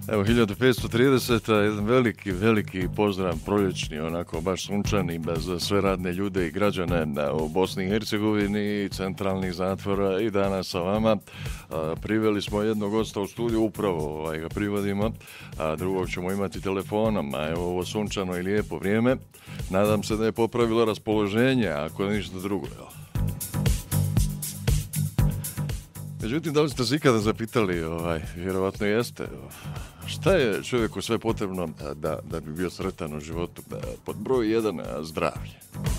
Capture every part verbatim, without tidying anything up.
Evo, hiljadu petsto trideseta, jedan veliki, veliki pozdrav proljećni, onako baš sunčani, za sve radne ljude i građane u Bosni i Hercegovini, centralnih zatvora i danas sa vama. A, priveli smo jednog gosta u studiju, upravo ovaj, ga privodimo, a drugog ćemo imati telefonom, a evo ovo sunčano i lijepo vrijeme. Nadam se da je popravilo raspoloženje, ako ništa drugo, jel? Međutim, da li ste se ikada zapitali, ovaj, vjerovatno jeste, šta je čovjeku sve potrebno da, da bi bio sretan u životu? Pod broj jedan, zdravlje.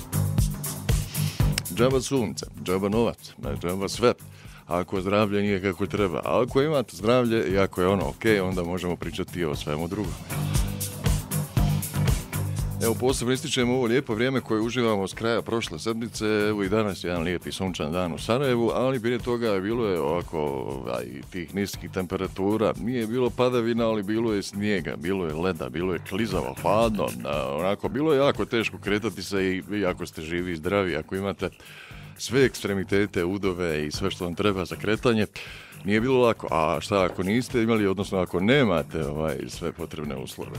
Džaba sunce, džaba novac, džaba sve. Ako zdravlje nije kako treba, a ako imate zdravlje i ako je ono ok, onda možemo pričati o svemu drugom. Evo, posebno ističemo ovo lijepo vrijeme koje uživamo s kraja prošle sedmice. Evo i danas je jedan lijepi sunčan dan u Sarajevu, ali prije toga bilo je ovako aj, tih niskih temperatura. Nije bilo padavina, ali bilo je snijega, bilo je leda, bilo je klizavo, hladno. Onako, bilo je jako teško kretati se i vi ako ste živi i zdravi, ako imate sve ekstremitete, udove i sve što vam treba za kretanje, nije bilo lako. A šta ako niste imali, odnosno ako nemate ovaj, sve potrebne uslove?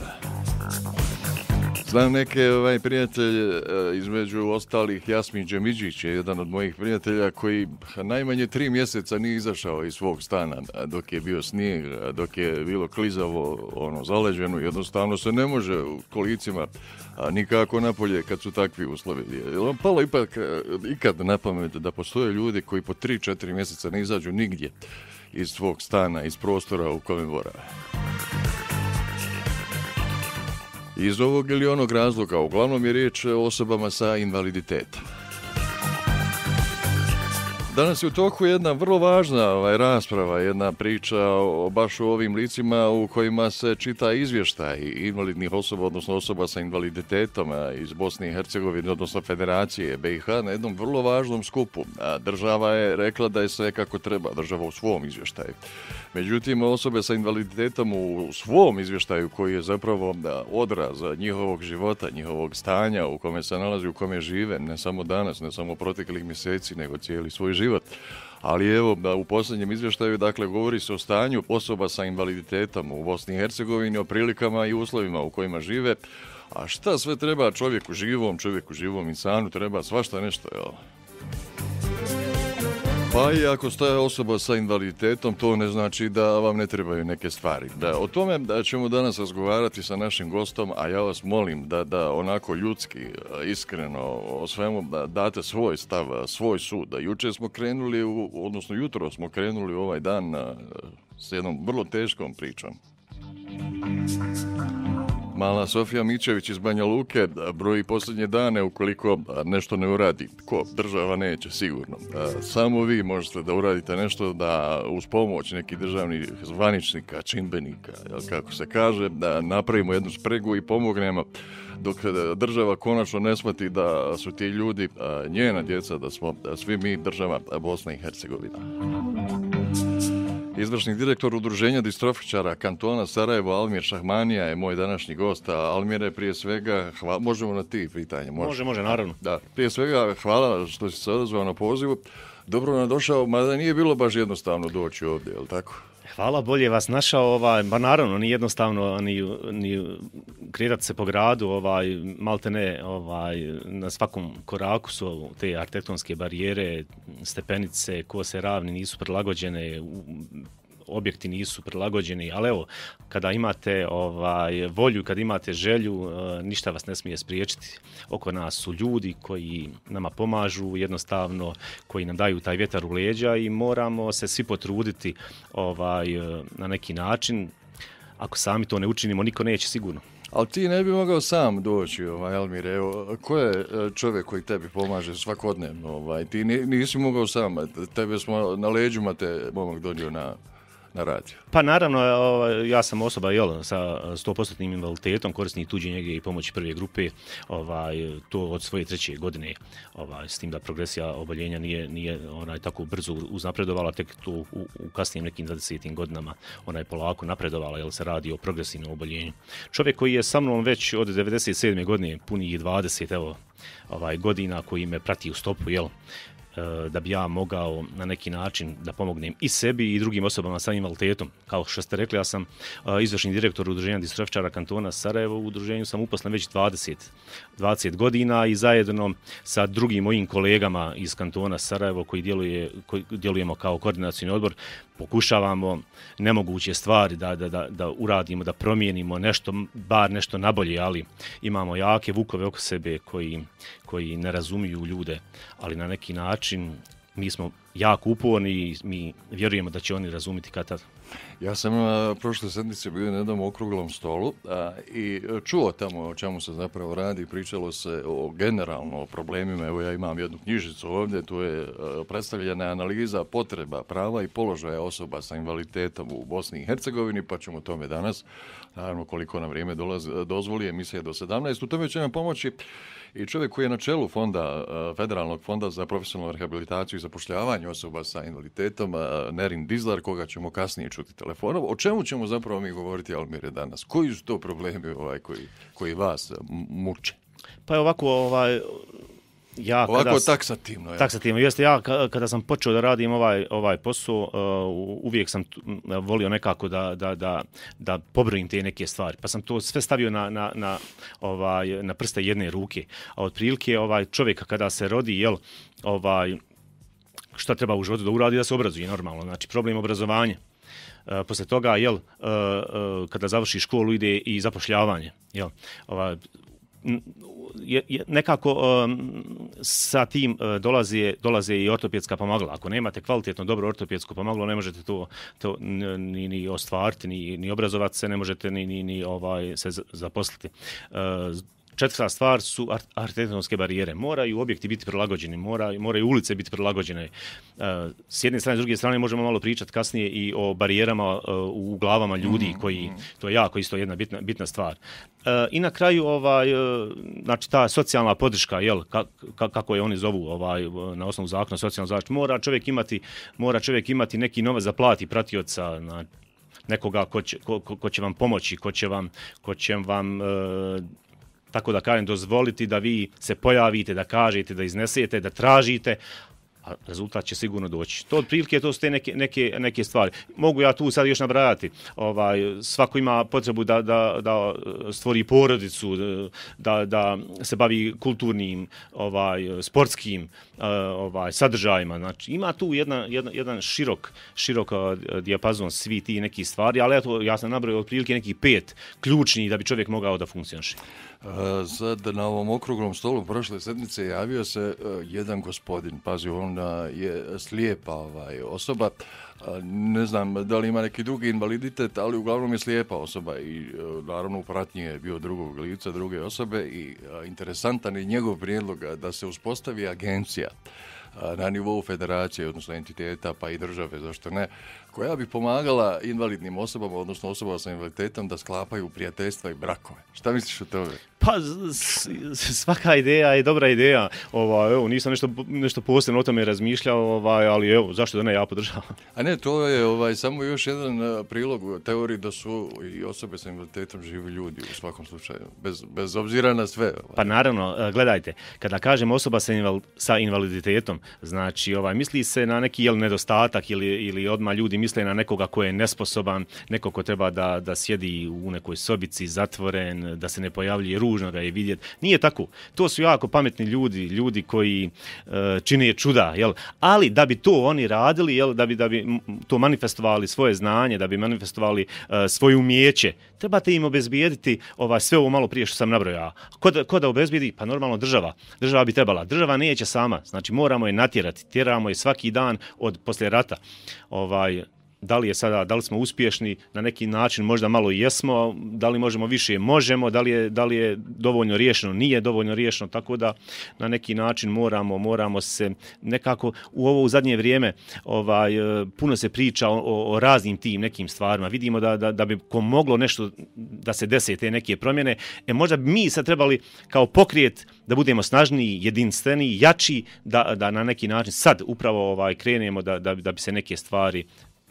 Znam neke ovaj, prijatelje, između ostalih Jasmin Džemidžić je jedan od mojih prijatelja koji najmanje tri mjeseca nije izašao iz svog stana dok je bio snijeg, dok je bilo klizavo, ono, zaleđeno, jednostavno se ne može u kolicima nikako napolje kad su takvi uslovi. Je palo ipak ikad na pamet da postoje ljudi koji po tri četiri mjeseca ne izađu nigdje iz svog stana, iz prostora u kojem borave. Iz ovog ili onog razloga, uglavnom je riječ o osobama sa invaliditetom. Danas je u toku jedna vrlo važna ovaj, rasprava, jedna priča o baš o ovim licima u kojima se čita izvještaj invalidnih osoba, odnosno osoba sa invaliditetom iz Bosne i Hercegovine, odnosno Federacije B i H, na jednom vrlo važnom skupu. A država je rekla da je sve kako treba, država u svom izvještaju. Međutim, osobe sa invaliditetom u svom izvještaju, koji je zapravo odraz njihovog života, njihovog stanja u kome se nalazi, u kome žive, ne samo danas, ne samo proteklih mjeseci, nego cijeli svoj život. Ali evo, u posljednjem izvještaju, dakle, govori se o stanju osoba sa invaliditetom u Bosni i Hercegovini, o prilikama i uslovima u kojima žive. A šta sve treba čovjeku živom, čovjeku živom insanu, treba svašta nešto, jel? Pa i ako staje osoba sa invaliditetom, to ne znači da vam ne trebaju neke stvari. Da, o tome da ćemo danas razgovarati sa našim gostom, a ja vas molim da, da onako ljudski, iskreno, o svemu da date svoj stav, svoj sud. Da jučer smo krenuli, u, odnosno jutro smo krenuli u ovaj dan s jednom vrlo teškom pričom. Mala Sofija Mičević iz Banja Luke broji posljednje dane ukoliko nešto ne uradi. Ko? Država neće, sigurno. Samo vi možete da uradite nešto da uz pomoć nekih državnih zvaničnika, čimbenika, kako se kaže, da napravimo jednu spregu i pomognemo dok država konačno ne shvati da su ti ljudi njena djeca, da smo da svi mi država Bosna i Hercegovina. Izvršni direktor Udruženja distrofičara kantona Sarajevo, Almir Šahmanija, je moj današnji gost. Almire, prije svega, hvala, možemo na ti pitanje? Može, može, može naravno. Da, prije svega, hvala što si se odazvao na pozivu. Dobro nam došao, mada nije bilo baš jednostavno doći ovdje, je li tako? Hvala, bolje vas našao, ovaj, ba naravno, nije jednostavno ni, ni kretati se po gradu, ovaj, malte ne, ovaj, na svakom koraku su te arhitektonske barijere, stepenice, kose ravni nisu prilagođene, objekti nisu prilagođeni, ali evo, kada imate ovaj, volju, kada imate želju, ništa vas ne smije spriječiti. Oko nas su ljudi koji nama pomažu, jednostavno, koji nam daju taj vjetar u leđa i moramo se svi potruditi ovaj, na neki način. Ako sami to ne učinimo, niko neće sigurno. Ali ti ne bi mogao sam doći, ovaj, Almir, evo, ko je čovjek koji tebi pomaže svakodnevno? Ovaj, ti nisi mogao sam, tebe smo na leđima te momak donio na... na radiju. Pa naravno, ja sam osoba jel, sa sto posto invaliditetom, korisnik tuđe njege i pomoći prve grupe, ovaj, to od svoje treće godine, ovaj, s tim da progresija oboljenja nije, nije onaj, tako brzo uznapredovala, tek to u, u kasnijim nekim dvadesetim godinama ona je polako napredovala, jer se radi o progresivnom oboljenju. Čovjek koji je sa mnom već od devedeset sedme godine, punih dvadeset evo, ovaj, godina, koji me prati u stopu, jel, da bi ja mogao na neki način da pomognem i sebi i drugim osobama sa invaliditetom. Kao što ste rekli, ja sam izvršni direktor Udruženja distrofičara kantona Sarajevo. U udruženju sam uposlen već dvadeset, dvadeset godina i zajedno sa drugim mojim kolegama iz kantona Sarajevo koji, djeluje, koji djelujemo kao koordinacioni odbor, pokušavamo nemoguće stvari da, da, da, da uradimo, da promijenimo nešto, bar nešto nabolje, ali imamo jake vukove oko sebe koji, koji ne razumiju ljude, ali na neki način mi smo jako uporni i mi vjerujemo da će oni razumjeti kad tad. Ja sam na prošle sedmice bio na jednom okruglom stolu a, i čuo tamo o čemu se zapravo radi. Pričalo se o generalno o problemima. Evo ja imam jednu knjižicu ovdje, tu je a, predstavljena analiza potreba, prava i položaja osoba sa invaliditetom u Bosni i Hercegovini, pa ćemo tome danas, naravno koliko nam vrijeme dolazi, dozvoli, emisija do sedamnaest. U tome će nam pomoći i čovjek koji je na čelu fonda, Federalnog fonda za profesionalnu rehabilitaciju i zapošljavanje osoba sa invaliditetom, Nerin Dizlar, koga ćemo kasnije čuti telefonom. O čemu ćemo zapravo mi govoriti, Almire, danas? Koji su to problemi ovaj, koji, koji vas muče? Pa je ovako, ovaj, ja ovako kada, taksativno. Ja. Taksativno, jeste ja kada sam počeo da radim ovaj, ovaj posao, uh, uvijek sam volio nekako da, da, da, da pobrojim te neke stvari. Pa sam to sve stavio na, na, na, ovaj, na prste jedne ruke. A otprilike ovaj, čovjek kada se rodi, jel, ovaj, šta treba u životu da uradi, da se obrazuje normalno. Znači, problem obrazovanja. Uh, poslije toga, jel, uh, uh, kada završi školu ide i zapošljavanje, jel, ovaj, Je, je, nekako um, sa tim uh, dolaze, dolaze i ortopedska pomagala. Ako nemate kvalitetno dobro ortopedsko pomagalo, ne možete to, to ni, ni ostvariti, ni, ni obrazovati se, ne možete ni, ni, ni ovaj, se zaposliti. Uh, Četvrta stvar su arhitektonske barijere. Moraju objekti biti prilagođeni, mora, moraju ulice biti prilagođene. S jedne strane, s druge strane možemo malo pričati kasnije i o barijerama u glavama ljudi, koji, to je jako isto jedna bitna, bitna stvar. I na kraju, ovaj, znači ta socijalna podrška, jel, kako je oni zovu ovaj, na osnovu zakona socijalna zaštita, mora čovjek imati, mora čovjek imati neki novac za plati pratioca, na nekoga ko će, ko, ko će vam pomoći, ko će vam, ko će vam tako da kažem, dozvoliti da vi se pojavite, da kažete, da iznesete, da tražite, a rezultat će sigurno doći. To otprilike to su te neke, neke, neke stvari. Mogu ja tu sad još nabrajati. Ovaj, svako ima potrebu da, da, da stvori porodicu, da, da se bavi kulturnim, ovaj, sportskim ovaj, sadržajima. Znači, ima tu jedna, jedna, jedan širok, širok dijapazon svi ti neki stvari, ali eto, ja sam nabrojao otprilike neki pet ključnih da bi čovjek mogao da funkcioniše. Sad na ovom okruglom stolu prošle sedmice javio se jedan gospodin, pazi, on je slijepa ovaj, osoba, ne znam da li ima neki drugi invaliditet, ali uglavnom je slijepa osoba i naravno u pratnji je bio drugog lica, druge osobe i interesantan je njegov prijedlog da se uspostavi agencija na nivou federacije, odnosno entiteta, pa i države, zašto ne, koja bi pomagala invalidnim osobama, odnosno osobama sa invaliditetom da sklapaju prijateljstva i brakove. Šta misliš o tome? Pa svaka ideja je dobra ideja. Ovaj, evo, nisam nešto, nešto posebno o tome razmišljao, ovaj, ali evo, zašto da ne, ja podržavam. A ne, to je ovaj, samo još jedan prilog u teoriji da su i osobe sa invaliditetom živi ljudi u svakom slučaju, bez, bez obzira na sve. Ovaj. Pa naravno, gledajte, kada kažem osoba sa, inval, sa invaliditetom, znači ovaj, misli se na neki jel, nedostatak ili, ili odmah ljudi misle na nekoga ko je nesposoban, neko ko treba da, da sjedi u nekoj sobici zatvoren, da se ne pojavljuje, ružno ga je vidjeti. Nije tako. To su jako pametni ljudi, ljudi koji uh, čine čuda, jel? Ali da bi to oni radili, jel, da bi da bi to manifestovali svoje znanje, da bi manifestovali uh, svoje umijeće, trebate im obezbijediti ovaj sve ovo malo prije što sam nabrojao. Ko da, ko da obezbijedi? Pa normalno država. Država bi trebala. Država neće sama. Znači moramo je natjerati. Tjeramo je svaki dan od poslije rata. Ovaj da li je sada, da li smo uspješni na neki način, možda malo i jesmo, da li možemo više, možemo, da li je, da li je dovoljno riješeno, nije dovoljno riješeno, tako da na neki način moramo, moramo se nekako u ovo u zadnje vrijeme ovaj, puno se priča o, o raznim tim nekim stvarima, vidimo da, da, da bi ko moglo nešto da se dese te neke promjene, e možda bi mi sad trebali kao pokret da budemo snažniji, jedinstveniji, jači, da, da na neki način sad upravo ovaj, krenemo da, da, da bi se neke stvari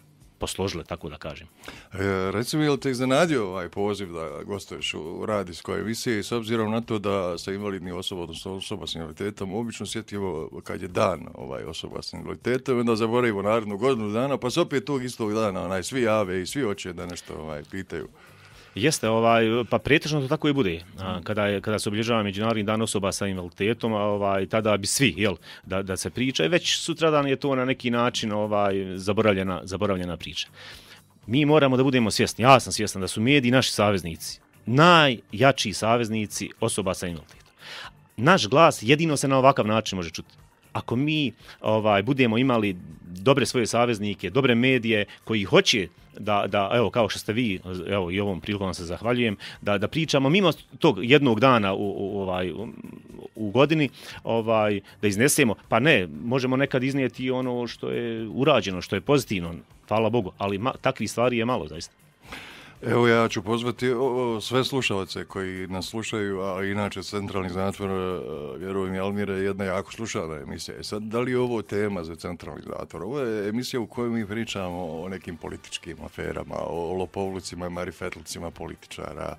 posložile, tako da kažem. E, reci mi, je li te iznenadio ovaj poziv da gostuješ u radijskoj emisiji, s obzirom na to da sa invalidnih osoba, odnosno osoba s invaliditetom, obično sjetimo kad je dan ovaj, osoba s invaliditetom, onda zaboravimo narednu godinu dana, pa se opet tog istog dana onaj, svi jave i svi hoće da nešto ovaj, pitaju. Jeste, ovaj, pa pretežno to tako i bude. A, kada, je, kada se obilježava Međunarodni dan osoba sa invaliditetom, ovaj, tada bi svi, jel, da, da se priča i već sutradan je to na neki način ovaj, zaboravljena, zaboravljena priča. Mi moramo da budemo svjesni, ja sam svjestan da su mediji naši saveznici, najjačiji saveznici osoba sa invaliditetom. Naš glas jedino se na ovakav način može čuti. Ako mi ovaj, budemo imali dobre svoje saveznike, dobre medije koji hoće da, da, evo, kao što ste vi, evo, i ovom prilikom vam se zahvaljujem, da, da pričamo mimo tog jednog dana u, u, ovaj, u, u godini, ovaj, da iznesemo, pa ne, možemo nekad iznijeti ono što je urađeno, što je pozitivno, hvala Bogu, ali ma, takvih stvari je malo, zaista. Evo ja ću pozvati o, sve slušalce koji nas slušaju, a inače Centralni zatvor, vjerujem, Almire je jedna jako slušana emisija. E sad, da li je ovo tema za Centralni zatvor? Ovo je emisija u kojoj mi pričamo o nekim političkim aferama, o lopovlucima i marifetlucima političara,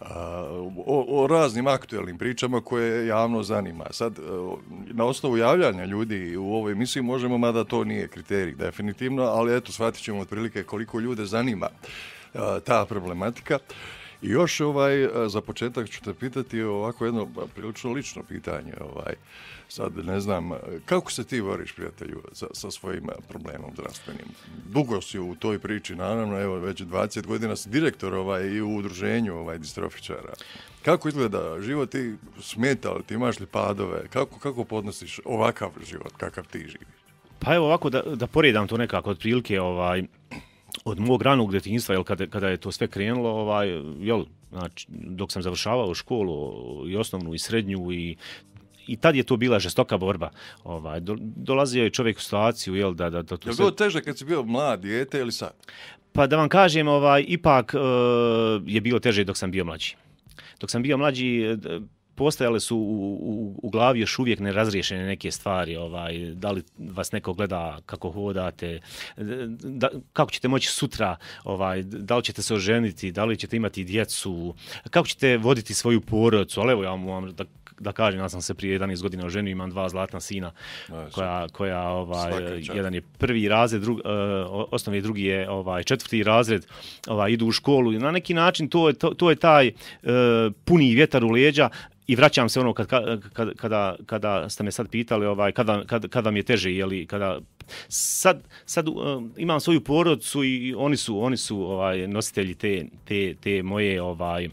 o, o raznim aktuelnim pričama koje javno zanima. Sad, na osnovu javljanja ljudi u ovoj emisiji možemo, mada to nije kriterij definitivno, ali eto, shvatit ćemo otprilike koliko ljude zanima ta problematika. I još ovaj, za početak ću te pitati ovako jedno prilično lično pitanje. Ovaj. Sad ne znam, kako se ti boriš, prijatelju, sa, sa svojim problemom zdravstvenim? Dugo si u toj priči, naravno, evo već dvadeset godina si direktor ovaj, i u udruženju ovaj, distrofičara. Kako izgleda život, ti smeta li, ti imaš li padove? Kako, kako podnosiš ovakav život, kakav ti živiš? Pa evo ovako da, da poredam to nekako otprilike ovaj, od mog ranog djetinjstva, jel, kada, kada je to sve krenulo, ovaj, jel, znači, dok sam završavao školu i osnovnu i srednju i i tad je to bila žestoka borba. Ovaj, do, dolazio je čovjek u situaciju, jel, da... da, da to je bilo sve... teže kad si bio mlad, dijete ili sad? Pa da vam kažem, ovaj, ipak uh, je bilo teže dok sam bio mlađi. Dok sam bio mlađi, postojale su u, u, u glavi još uvijek nerazriješene neke stvari, ovaj, da li vas neko gleda kako hodate, da, kako ćete moći sutra, ovaj, da li ćete se oženiti, da li ćete imati djecu, kako ćete voditi svoju porodicu, ali evo ja vam da, da kažem, ja sam se prije jedanaest godina oženio, imam dva zlatna sina, no, koja, koja ovaj, jedan je prvi razred, drug, uh, osnovni, drugi je ovaj, četvrti razred, ovaj, idu u školu i na neki način to je, to, to je taj uh, puni vjetar u leđa. I vraćam se ono kad, kad, kada, kada ste me sad pitali ovaj, kada, kada, kada mi je teže, jeli, kada sad, sad uh, imam svoju porodicu i oni su, oni su ovaj, nositelji te, te, te moje ovaj,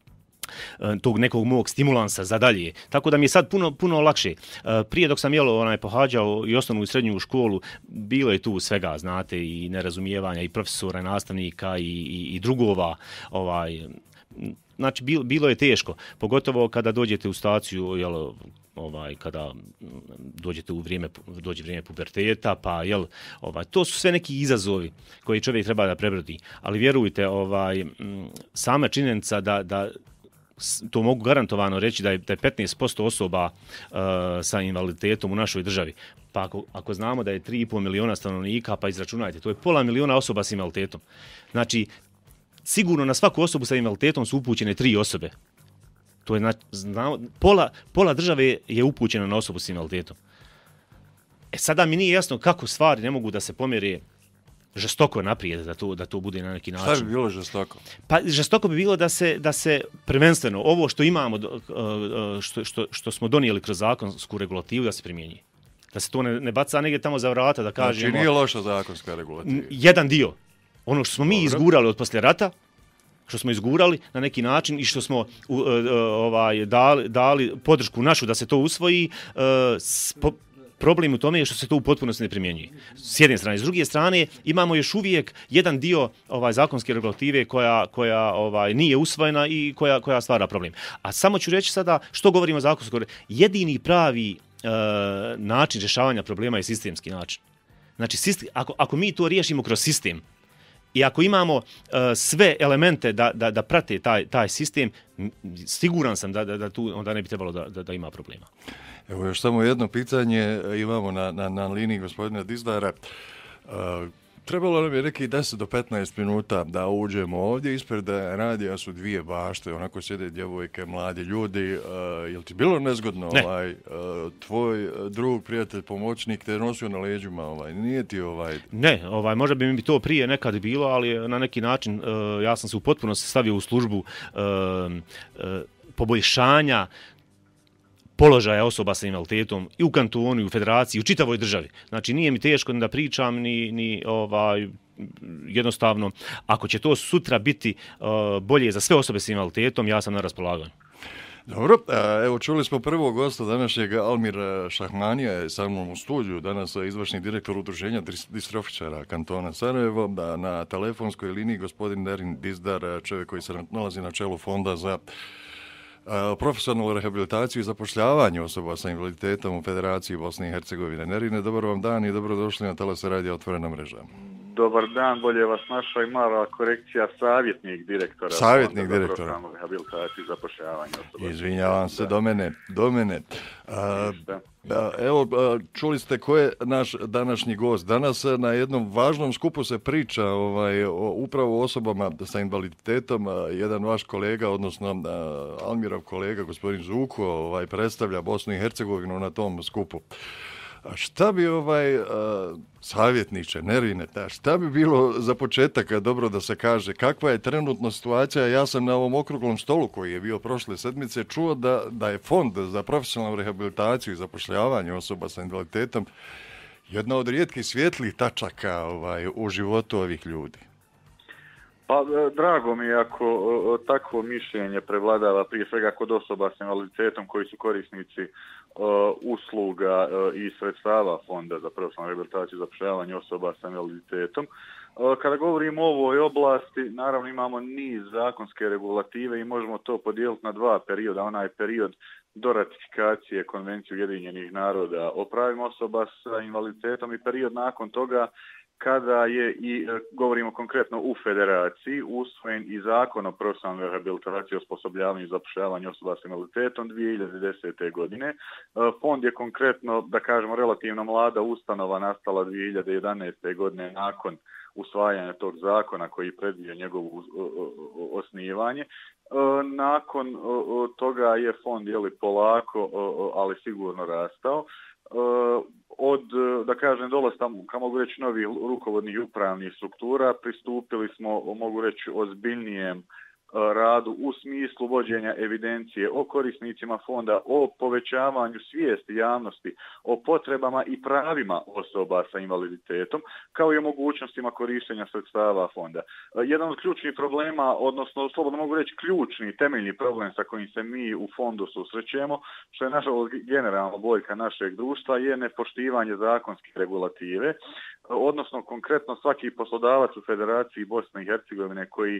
tog nekog mog stimulansa za dalje. Tako da mi je sad puno, puno lakše. Prije dok sam jelo, onaj, pohađao i osnovnu i srednju školu, bilo je tu svega, znate, i nerazumijevanja i profesora, i nastavnika i, i, i drugova, ovaj, znači bilo, bilo je teško, pogotovo kada dođete u staciju, jel, ovaj, kada dođete u vrijeme, dođe vrijeme puberteta, pa jel, ovaj, to su sve neki izazovi koji čovjek treba da prebrodi. Ali vjerujte, ovaj, sama činjenica da, da to mogu garantovano reći da je, da je petnaest posto osoba uh, sa invaliditetom u našoj državi. Pa ako, ako znamo da je tri i pol miliona stanovnika, pa izračunajte, to je pola miliona osoba sa invaliditetom. Znači, sigurno na svaku osobu sa invaliditetom su upućene tri osobe. To je, znači, znamo, pola, pola države je upućena na osobu sa invaliditetom. E sada mi nije jasno kako stvari ne mogu da se pomjere žestoko naprijed, da to, da to bude na neki način. Šta bi bilo žestoko? Pa žestoko bi bilo da se, da se prvenstveno ovo što imamo, što, što, što smo donijeli kroz zakonsku regulativu, da se primjenjuje. Da se to ne, ne baca negdje tamo za vrata, da kažemo... Znači nije loša zakonska regulativa. Jedan dio. Ono što smo mi izgurali od poslije rata, što smo izgurali na neki način i što smo uh, uh, ovaj, dali, dali podršku našu da se to usvoji, uh, spo, problem u tome je što se to u potpunosti ne primjenjuje. S jedne strane. S druge strane, imamo još uvijek jedan dio ovaj, zakonske regulative koja, koja ovaj, nije usvojena i koja, koja stvara problem. A samo ću reći sada što govorimo o zakonskoj regulativi. Jedini pravi uh, način rješavanja problema je sistemski način. Znači, sistem, ako, ako mi to riješimo kroz sistem, i ako imamo uh, sve elemente da, da, da prate taj, taj sistem, siguran sam da, da, da tu onda ne bi trebalo da, da, da ima problema. Evo još samo jedno pitanje imamo na, na, na liniji gospodina Dizdara. Uh, Trebalo nam je neki deset do petnaest minuta da uđemo ovdje. Ispred radija su dvije bašte, onako sjede djevojke, mladi ljudi. Uh, jel ti bilo nezgodno? Ne. Ovaj, uh, tvoj drug, prijatelj, pomoćnik te nosio na leđima? Ovaj, nije ti ovaj... Ne, ovaj, možda bi mi to prije nekad bilo, ali na neki način uh, ja sam se u potpunosti stavio u službu uh, uh, poboljšanja položaja osoba sa invaliditetom i u kantonu, i u federaciji, i u čitavoj državi. Znači, nije mi teško da pričam, ni, ni ovaj, jednostavno, ako će to sutra biti uh, bolje za sve osobe sa invaliditetom, ja sam na raspolaganju. Dobro, evo čuli smo prvog gosta današnjeg, Almir Šahmanija je sa mnom u studiju, danas izvršni direktor udruženja distrofičara kantona Sarajevo, na telefonskoj liniji gospodin Nerin Dizdar, čovjek koji se nalazi na čelu fonda za profesionalnu rehabilitaciju i zapošljavanje osoba sa invaliditetom u Federaciji Bosne i Hercegovine. Nerine, dobar vam dan i dobrodošli na Talas Radija Otvorena mreža. Dobar dan, bolje vas našla i mala korekcija, savjetnik direktora. Savjetnik direktora. Za profesionalnu rehabilitaciju i zapošljavanje osoba. Izvinjavam se, do mene, do mene. A, evo, čuli ste ko je naš današnji gost. Danas na jednom važnom skupu se priča ovaj, o upravo osobama sa invaliditetom. Jedan vaš kolega, odnosno Almirov kolega, gospodin Zuko, ovaj, predstavlja Bosnu i Hercegovinu na tom skupu. A šta bi ovaj uh, savjetniče, Nerine, šta bi bilo za početak dobro da se kaže, kakva je trenutno situacija? Ja sam na ovom okruglom stolu koji je bio prošle sedmice čuo da, da je fond za profesionalnu rehabilitaciju i zapošljavanje osoba sa invaliditetom jedna od rijetkih svjetlih tačaka ovaj, u životu ovih ljudi. Pa, drago mi je ako o, takvo mišljenje prevladava prije svega kod osoba s invaliditetom koji su korisnici o, usluga o, i sredstava Fonda za profesionalnu rehabilitaciju i zapošljavanje osoba s invaliditetom. O, kada govorimo o ovoj oblasti, naravno imamo niz zakonske regulative i možemo to podijeliti na dva perioda. Onaj period do ratifikacije Konvencije Ujedinjenih naroda o pravima osoba sa invaliditetom i period nakon toga kada je, i govorimo konkretno u Federaciji, usvojen i zakon o profesionalnoj rehabilitaciji, osposobljavanju i zapošljavanju osoba s invaliditetom dvije hiljade desete. godine. Fond je konkretno, da kažemo, relativno mlada ustanova nastala dvije hiljade jedanaeste. godine nakon usvajanja tog zakona koji predviđa njegovo osnivanje. Nakon toga je fond jeli, polako, ali sigurno rastao. Od, da kažem, dolaska, kao mogu reći, novih rukovodnih i upravnih struktura, pristupili smo, mogu reći, ozbiljnijem radu u smislu vođenja evidencije o korisnicima fonda, o povećavanju svijesti javnosti, o potrebama i pravima osoba sa invaliditetom, kao i o mogućnostima korištenja sredstava fonda. Jedan od ključnih problema, odnosno slobodno mogu reći ključni, temeljni problem sa kojim se mi u fondu susrećemo, što je nažalost generalna boljka našeg društva, je nepoštivanje zakonskih regulative, odnosno konkretno svaki poslodavac u Federaciji Bosne i Hercegovine koji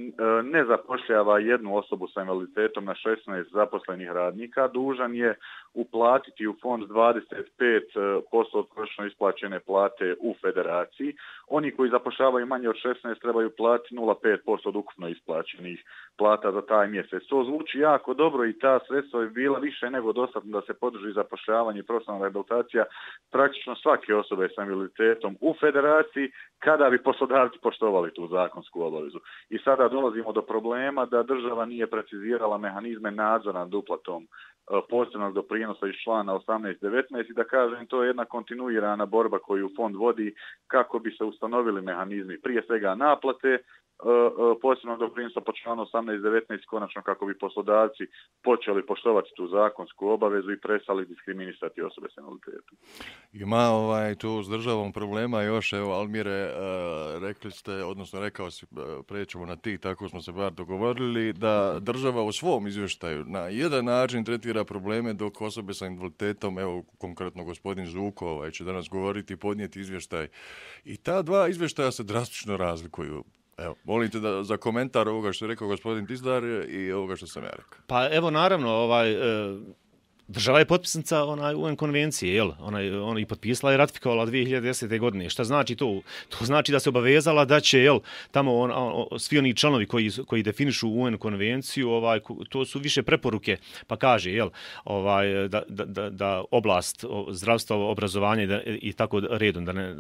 ne zapošljava jednu osobu sa invaliditetom na šesnaest zaposlenih radnika, dužan je uplatiti u fond dvadeset pet posto od prosječno isplaćene plate u Federaciji. Oni koji zapošljavaju manje od šesnaest trebaju platiti nula zarez pet posto od ukupno isplaćenih plata za taj mjesec. To zvuči jako dobro i ta sredstva je bila više nego dostatna da se podrži zapošljavanje i profesionalna rehabilitacija praktično svake osobe sa invaliditetom u Federaciji kada bi poslodavci poštovali tu zakonsku obavezu. I sada dolazimo do problema da država nije precizirala mehanizme nadzora nad uplatom posebnog doprinosa iz člana osamnaest devetnaest i da kažem to je jedna kontinuirana borba koju fond vodi kako bi se ustanovili mehanizmi prije svega naplate posebnog doprinosa po članu osamnaest devetnaest konačno kako bi poslodavci počeli poštovati tu zakonsku obavezu i prestali diskriminisati osobe s invaliditetom. Ima ovaj, tu s državom problema još, evo Almire, uh, rekli ste, odnosno rekao si, uh, prećemo na ti, tako smo se bar dogovorili, da država u svom izvještaju na jedan način tretira probleme dok osobe sa invaliditetom, evo konkretno gospodin Zuko ovaj, će danas govoriti i podnijeti izvještaj. I ta dva izvještaja se drastično razlikuju. Evo, molim te da, za komentar ovoga što je rekao gospodin Dizdar i ovoga što sam ja rekao. Pa evo naravno, ovaj, e, država je potpisnica onaj U N konvencije, jel? Ona je ona i potpisala i ratifikovala dvije hiljade desete. godine. Šta znači to? To znači da se obavezala da će, jel, tamo on, on, svi oni članovi koji, koji definišu U N konvenciju, ovaj, to su više preporuke, pa kaže, jel, ovaj, da, da, da, da oblast zdravstva, obrazovanja i, da, i tako redom, da ne... Da,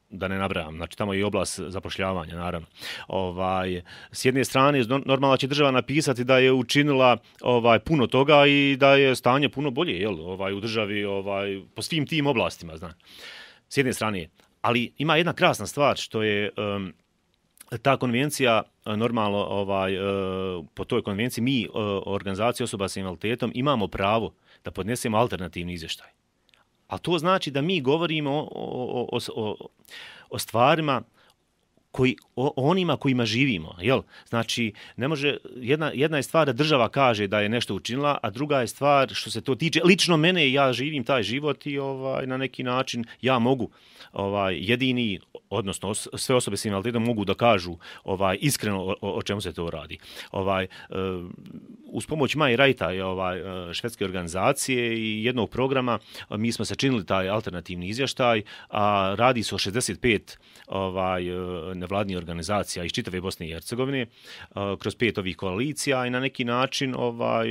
da ne nabrajam, znači tamo je i oblast zapošljavanja, naravno. Ovaj, s jedne strane, normalno će država napisati da je učinila ovaj, puno toga i da je stanje puno bolje, jel, ovaj, u državi ovaj, po svim tim oblastima, znači. S jedne strane. Ali ima jedna krasna stvar, što je um, ta konvencija, normalno, ovaj, uh, po toj konvenciji mi, uh, organizacija osoba sa invaliditetom, imamo pravo da podnesemo alternativni izvještaj. A to znači da mi govorimo o, o, o, o, o stvarima koji, o onima kojima živimo, jel? Znači, ne može, jedna, jedna je stvar da država kaže da je nešto učinila, a druga je stvar što se to tiče, lično mene, ja živim taj život i ovaj, na neki način ja mogu, ovaj, jedini, odnosno os, sve osobe s invaliditetom mogu da kažu ovaj, iskreno o, o čemu se to radi. Ovaj, uh, uz pomoć Maje Rajta, ovaj, švedske organizacije i jednog programa, mi smo sačinili taj alternativni izvještaj, a radi se o šezdeset pet ovaj, nevladnih organizacija iz čitave Bosne i Hercegovine, kroz pet ovih koalicija i na neki način ovaj,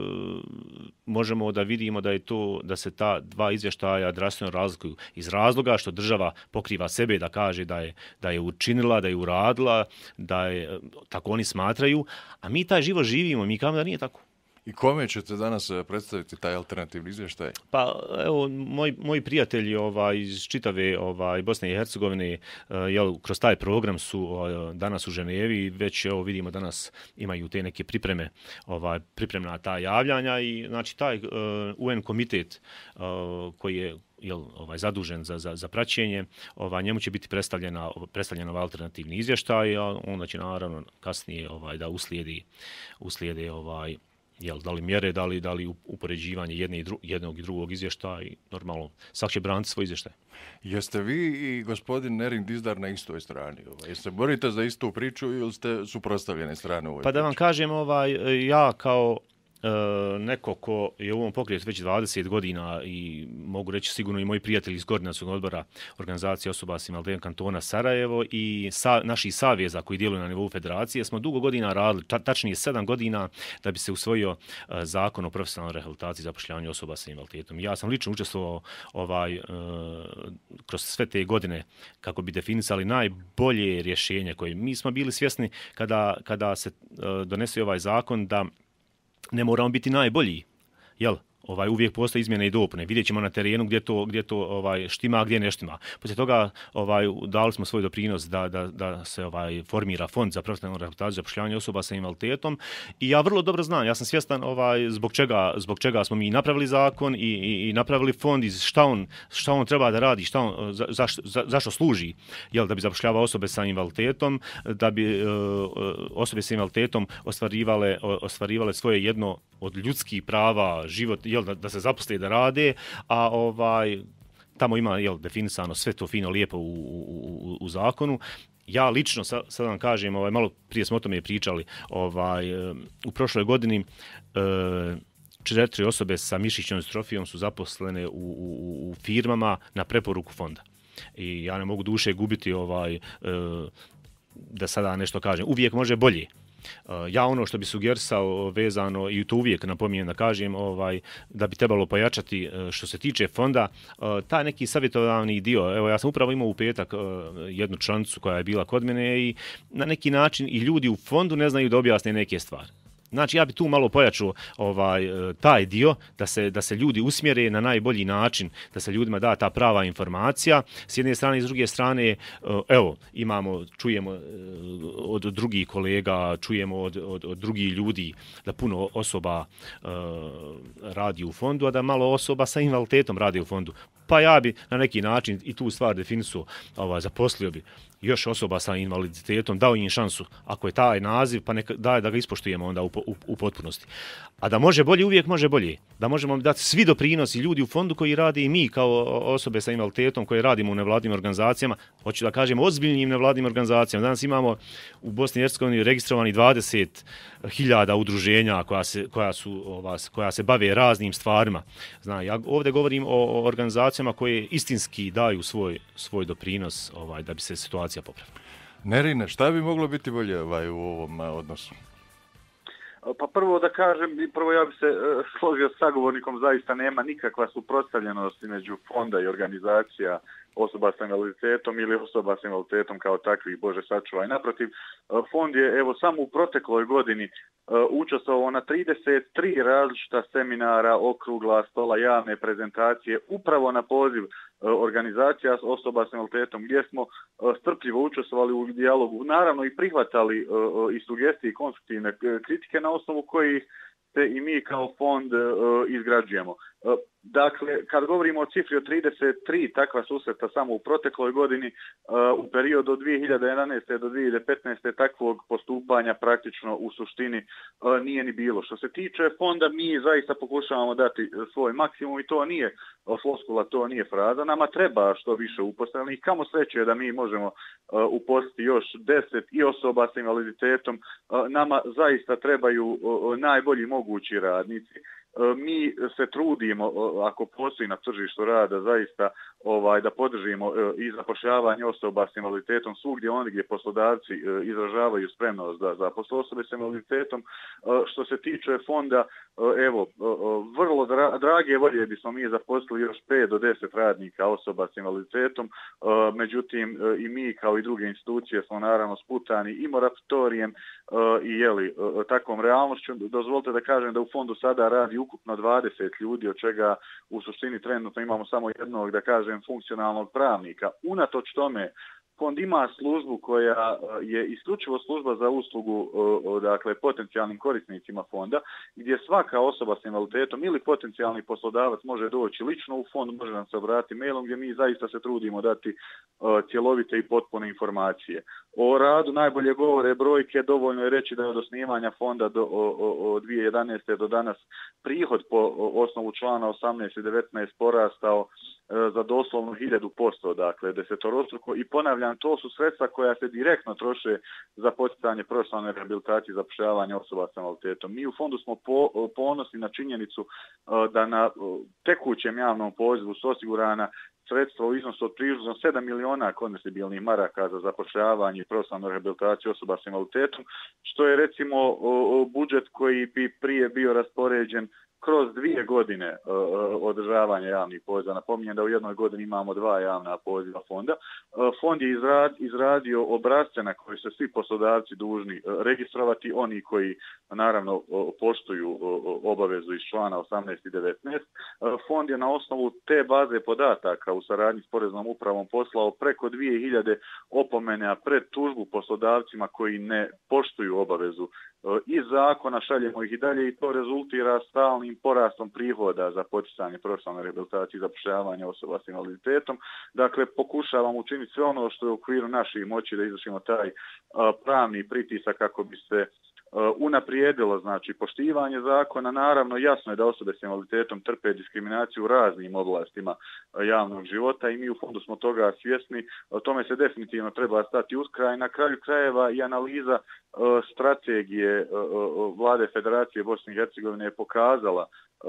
možemo da vidimo da je to, da se ta dva izvještaja drastveno razlikuju iz razloga što država pokriva sebe da kaže da je, da je učinila, da je uradila, da je, tako oni smatraju, a mi taj život živimo, mi kao da nije tako. I kome ćete danas predstaviti taj alternativni izvještaj? Pa evo, moj, moji prijatelji ovaj, iz čitave ovaj, Bosne i Hercegovine uh, jel, kroz taj program su uh, danas u Ženevi, već evo, vidimo danas imaju te neke pripreme, ovaj, pripremna ta javljanja i znači taj uh, U N komitet uh, koji je jel, ovaj, zadužen za, za, za praćenje, ovaj, njemu će biti predstavljena, predstavljena ovaj alternativni izvještaj, a onda će naravno kasnije ovaj, da uslijedi, uslijede ovaj, jel, da li mjere, da li, da li upoređivanje jedne i dru, jednog i drugog izvještaja i normalno svak će braniti svoj izvještaj. Jeste vi i gospodin Nerin Dizdar na istoj strani? Ovaj? Jeste borite za istu priču ili ste suprotstavljene strane u ovoj Pa da vam priči? kažem, ovaj, ja kao e, neko ko je u ovom pokretu već dvadeset godina i mogu reći sigurno i moji prijatelji iz Koordinacionog odbora organizacije osoba s invaliditetom kantona Sarajevo i sa, naši saveza koji djeluju na nivou federacije smo dugo godina radili, ta, tačnije sedam godina da bi se usvojio e, zakon o profesionalnoj rehabilitaciji i zapošljavanju osoba s invaliditetom. Ja sam lično učestvovao ovaj, e, kroz sve te godine kako bi definisali najbolje rješenje koje mi smo bili svjesni kada, kada se e, donese ovaj zakon da ne moramo biti najbolji, jel? Ovaj, uvijek postoje izmjene i dopune. Vidjet ćemo na terenu gdje to, gdje to ovaj, štima, a gdje ne štima. Poslije toga ovaj, dali smo svoj doprinos da, da, da se ovaj, formira fond za profesionalnu rehabilitaciju i zapošljavanje osoba sa invaliditetom. I ja vrlo dobro znam, ja sam svjestan ovaj, zbog, čega, zbog čega smo mi napravili zakon i, i, i napravili fond i šta on, šta on treba da radi, šta on, za, za, za, zašto služi. Jel, da bi zapošljavao osobe sa invaliditetom, da bi uh, osobe sa invaliditetom ostvarivale, ostvarivale svoje jedno od ljudskih prava, život, jel, da, da se zaposle da rade, a ovaj, tamo ima jel, definisano sve to fino, lijepo u, u, u zakonu. Ja lično, sad, sad vam kažem, ovaj, malo prije smo o tome pričali, ovaj, u prošloj godini e, četiri osobe sa mišićnom distrofijom su zaposlene u, u, u firmama na preporuku fonda. I ja ne mogu duše gubiti ovaj, e, da sada nešto kažem. Uvijek može bolje. Ja ono što bi sugerisao vezano i to uvijek napominjem da kažem ovaj, da bi trebalo pojačati što se tiče fonda taj neki savjetodavni dio. Evo ja sam upravo imao u petak jednu članicu koja je bila kod mene i na neki način i ljudi u fondu ne znaju da objasne neke stvari. Znači ja bi tu malo pojačao ovaj, taj dio da se, da se ljudi usmjere na najbolji način, da se ljudima da ta prava informacija. S jedne strane i s druge strane, evo, imamo, čujemo od drugih kolega, čujemo od, od, od drugih ljudi da puno osoba uh, radi u fondu, a da malo osoba sa invaliditetom radi u fondu. Pa ja bi na neki način i tu stvar definisuo, ovaj, zaposlio bi još osoba sa invaliditetom, dao im šansu, ako je taj naziv, pa neka daj da ga ispoštujemo onda u, u, u potpunosti. A da može bolje, uvijek može bolje. Da možemo dati svi doprinosi ljudi u fondu koji radi i mi kao osobe sa invaliditetom koji radimo u nevladnim organizacijama, hoću da kažem ozbiljnim nevladnim organizacijama. Danas imamo u Bosni i Hercegovini registrovani dvadeset hiljada udruženja koja se, koja su, ova, koja se bave raznim stvarima. Zna, ja ovdje govorim o, o organizacijama koje istinski daju svoj, svoj doprinos ovaj, da bi se situacija popravila. Nerine, šta bi moglo biti bolje ovaj, u ovom odnosu? Pa prvo da kažem, prvo ja bi se uh, složio s sagovornikom, zaista nema nikakva suprotstavljenost među fonda i organizacija osoba sa invaliditetom ili osoba sa invaliditetom kao takvih, Bože sačuvaj. Naprotiv, fond je evo samo u protekloj godini učestvovao na trideset tri različita seminara, okrugla stola, javne prezentacije, upravo na poziv organizacija osoba s invaliditetom, gdje smo strpljivo učestvovali u dijalogu, naravno i prihvatali i sugestije i konstruktivne kritike na osnovu kojih se i mi kao fond izgrađujemo. Dakle, kad govorimo o cifri od trideset tri takva susreta samo u protekloj godini, u periodu od dvije hiljade jedanaeste do dvije hiljade petnaeste takvog postupanja praktično u suštini nije ni bilo. Što se tiče fonda, mi zaista pokušavamo dati svoj maksimum i to nije floskula, to nije fraza. Nama treba što više uposlenih. Kamo sreće da mi možemo uposliti još deset i osoba sa invaliditetom. Nama zaista trebaju najbolji mogući radnici. Mi se trudimo, ako postoji na tržištu rada, zaista ovaj, da podržimo i zapošljavanje osoba s invaliditetom svugdje oni gdje poslodavci izražavaju spremnost da zaposle osobe s invaliditetom. Što se tiče fonda, evo, vrlo drage volje bismo mi zaposlili još pet do deset radnika osoba s invaliditetom, međutim i mi kao i druge institucije smo naravno sputani i moratorijem i jeli, takvom realnošću. Dozvolite da kažem da u fondu sada radi ukupno dvadeset ljudi, od čega u suštini trenutno imamo samo jednog, da kažem, funkcionalnog pravnika. Unatoč tome, fond ima službu koja je isključivo služba za uslugu, dakle, potencijalnim korisnicima fonda, gdje svaka osoba s invaliditetom ili potencijalni poslodavac može doći lično u fond, može nam se obratiti mailom, gdje mi zaista se trudimo dati cjelovite i potpune informacije. O radu najbolje govore brojke, dovoljno je reći da je od osnivanja fonda do od dvije hiljade jedanaeste do danas prihod po osnovu člana osamnaest i devetnaest porastao za doslovno hiljadu posto, dakle desetorostruko, i ponavljam, to su sredstva koja se direktno troše za poticanje profesionalne rehabilitacije i zapošljavanja osoba s invaliditetom. Mi u fondu smo po, ponosni na činjenicu da na tekućem javnom pozivu su osigurana sredstva u iznosu od približno sedam miliona konvertibilnih maraka za zapošljavanje i profesionalnu rehabilitaciju osoba s invaliditetom, što je recimo budžet koji bi prije bio raspoređen kroz dvije godine uh, održavanja javnih poziva. Napominjem da u jednoj godini imamo dva javna poziva fonda. Uh, fond je izrad, izradio obrasce na koji se svi poslodavci dužni uh, registrovati, oni koji naravno uh, poštuju uh, obavezu iz člana osamnaest i devetnaest. Uh, fond je na osnovu te baze podataka u saradnji s Poreznom upravom poslao preko dvije hiljade opomena pred tužbu poslodavcima koji ne poštuju obavezu iz zakona, šaljemo ih i dalje i to rezultira stalnim porastom prihoda za poticanje profesionalne rehabilitacije i zapošljavanja osoba s invaliditetom. Dakle, pokušavamo učiniti sve ono što je u okviru naših moći da izvršimo taj pravni pritisak kako bi se unaprijedilo, znači, poštivanje zakona. Naravno, jasno je da osobe s invaliditetom trpe diskriminaciju u raznim oblastima javnog života i mi u fondu smo toga svjesni. O tome se definitivno treba stati uz kraj. Na kraju krajeva i analiza strategije Vlade Federacije Bosne i Hercegovine je pokazala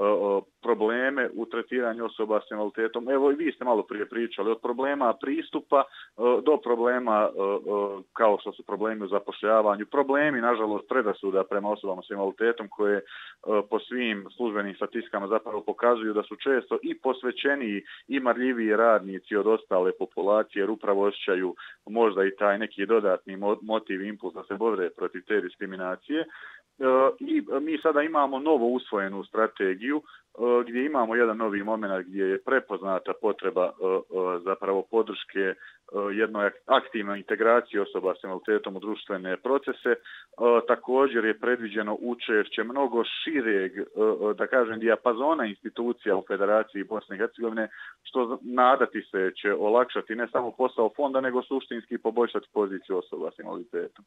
probleme u tretiranju osoba s invaliditetom. Evo i vi ste malo prije pričali od problema pristupa do problema kao što su problemi u zapošljavanju, problemi nažalost predrasuda prema osobama s invaliditetom koje po svim službenim statistikama zapravo pokazuju da su često i posvećeniji i marljiviji radnici od ostale populacije, jer upravo osjećaju možda i taj neki dodatni motiv i impuls da se bore protiv te diskriminacije. I mi sada imamo novo usvojenu strategiju gdje imamo jedan novi moment gdje je prepoznata potreba zapravo podrške jednoj aktivnoj integraciji osoba s invaliditetom u društvene procese. Također je predviđeno učešće mnogo šireg, da kažem, dijapazona institucija u Federaciji Bosne i Hercegovine, što nadati se će olakšati ne samo posao fonda, nego suštinski poboljšati poziciju osoba s invaliditetom.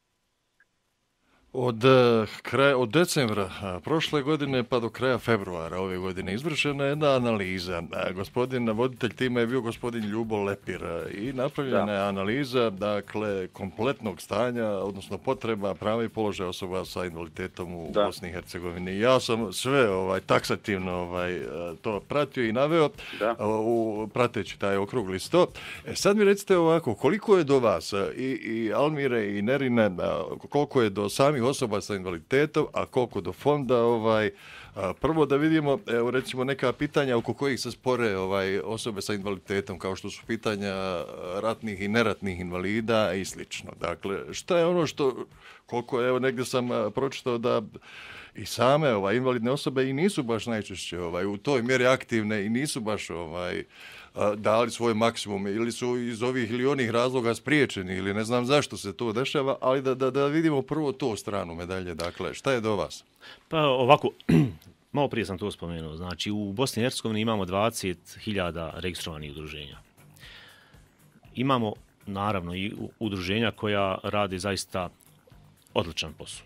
Od, kraja, od decembra prošle godine pa do kraja februara ove godine izvršena je jedna analiza. Gospodin voditelj tima je bio gospodin Ljubo Lepir i napravljena da. je analiza, dakle, kompletnog stanja, odnosno potreba, prava i položaja osoba sa invaliditetom u da. Bosni i Hercegovini. Ja sam sve ovaj taksativno ovaj to pratio i naveo da. u prateći taj okrugli sto. E, sad mi recite ovako, koliko je do vas i, i Almire i Nerine, koliko je do sami samih osoba sa invaliditetom, a koliko do fonda, ovaj, prvo da vidimo, evo recimo neka pitanja oko kojih se spore ovaj, osobe sa invaliditetom, kao što su pitanja ratnih i neratnih invalida i slično. Dakle, šta je ono što, koliko evo negdje sam pročitao da i same ovaj, invalidne osobe i nisu baš najčešće ovaj, u toj mjeri aktivne i nisu baš ovaj, dali svoj maksimum ili su iz ovih ili onih razloga spriječeni ili ne znam zašto se to dešava, ali da, da, da vidimo prvo to stranu medalje. Dakle, šta je do vas? Pa ovako, malo prije sam to spomenuo. Znači, u Bosni i Hercegovini imamo dvadeset hiljada registrovanih udruženja. Imamo, naravno, i udruženja koja rade zaista odličan posao.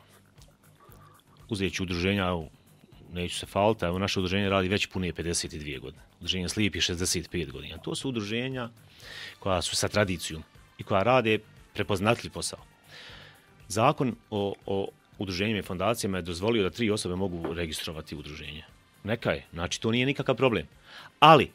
Uzet ću udruženja, evo, neću se faliti, evo naše udruženje radi već pune pedeset dvije godine. Udruženje Slijepi šezdeset pet godina. To su udruženja koja su sa tradicijom i koja rade prepoznatljiv posao. Zakon o, o udruženjima i fondacijama je dozvolio da tri osobe mogu registrovati udruženje. Neka je, znači to nije nikakav problem. Ali,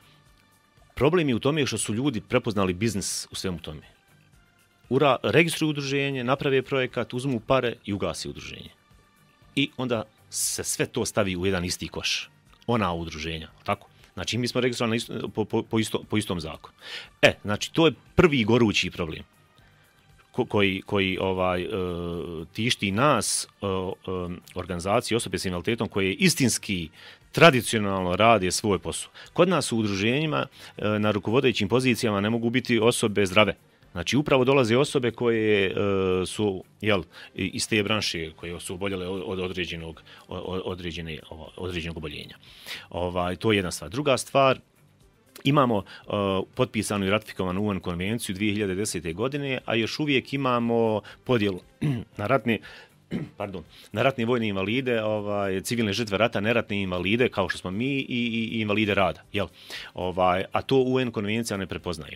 problem je u tome što su ljudi prepoznali biznis u svemu tome. Ura, registruju udruženje, naprave projekat, uzmu pare i ugasi udruženje. I onda se sve to stavi u jedan isti koš. Ona udruženja, tako? Znači, mi smo registrovani po, po, po, isto, po istom zakonu. E, znači, to je prvi gorući problem ko, koji, koji ovaj, uh, tišti nas, uh, um, organizacije osobe s invaliditetom koje istinski, tradicionalno rade svoj posao. Kod nas u udruženjima uh, na rukovodećim pozicijama ne mogu biti osobe zdrave. Znači, upravo dolaze osobe koje uh, su jel, iz te branše, koje su oboljele od određenog, od određene, određenog oboljenja. Ovaj, to je jedna stvar. Druga stvar, imamo uh, potpisanu i ratifikovanu U N konvenciju dvije hiljade desete. godine, a još uvijek imamo podjelu na ratne Pardon, na ratne vojne invalide, ovaj, civilne žrtve rata, neratne invalide, kao što smo mi, i, i, i invalide rada. Jel? Ovaj, a to U N konvencija ne prepoznaje.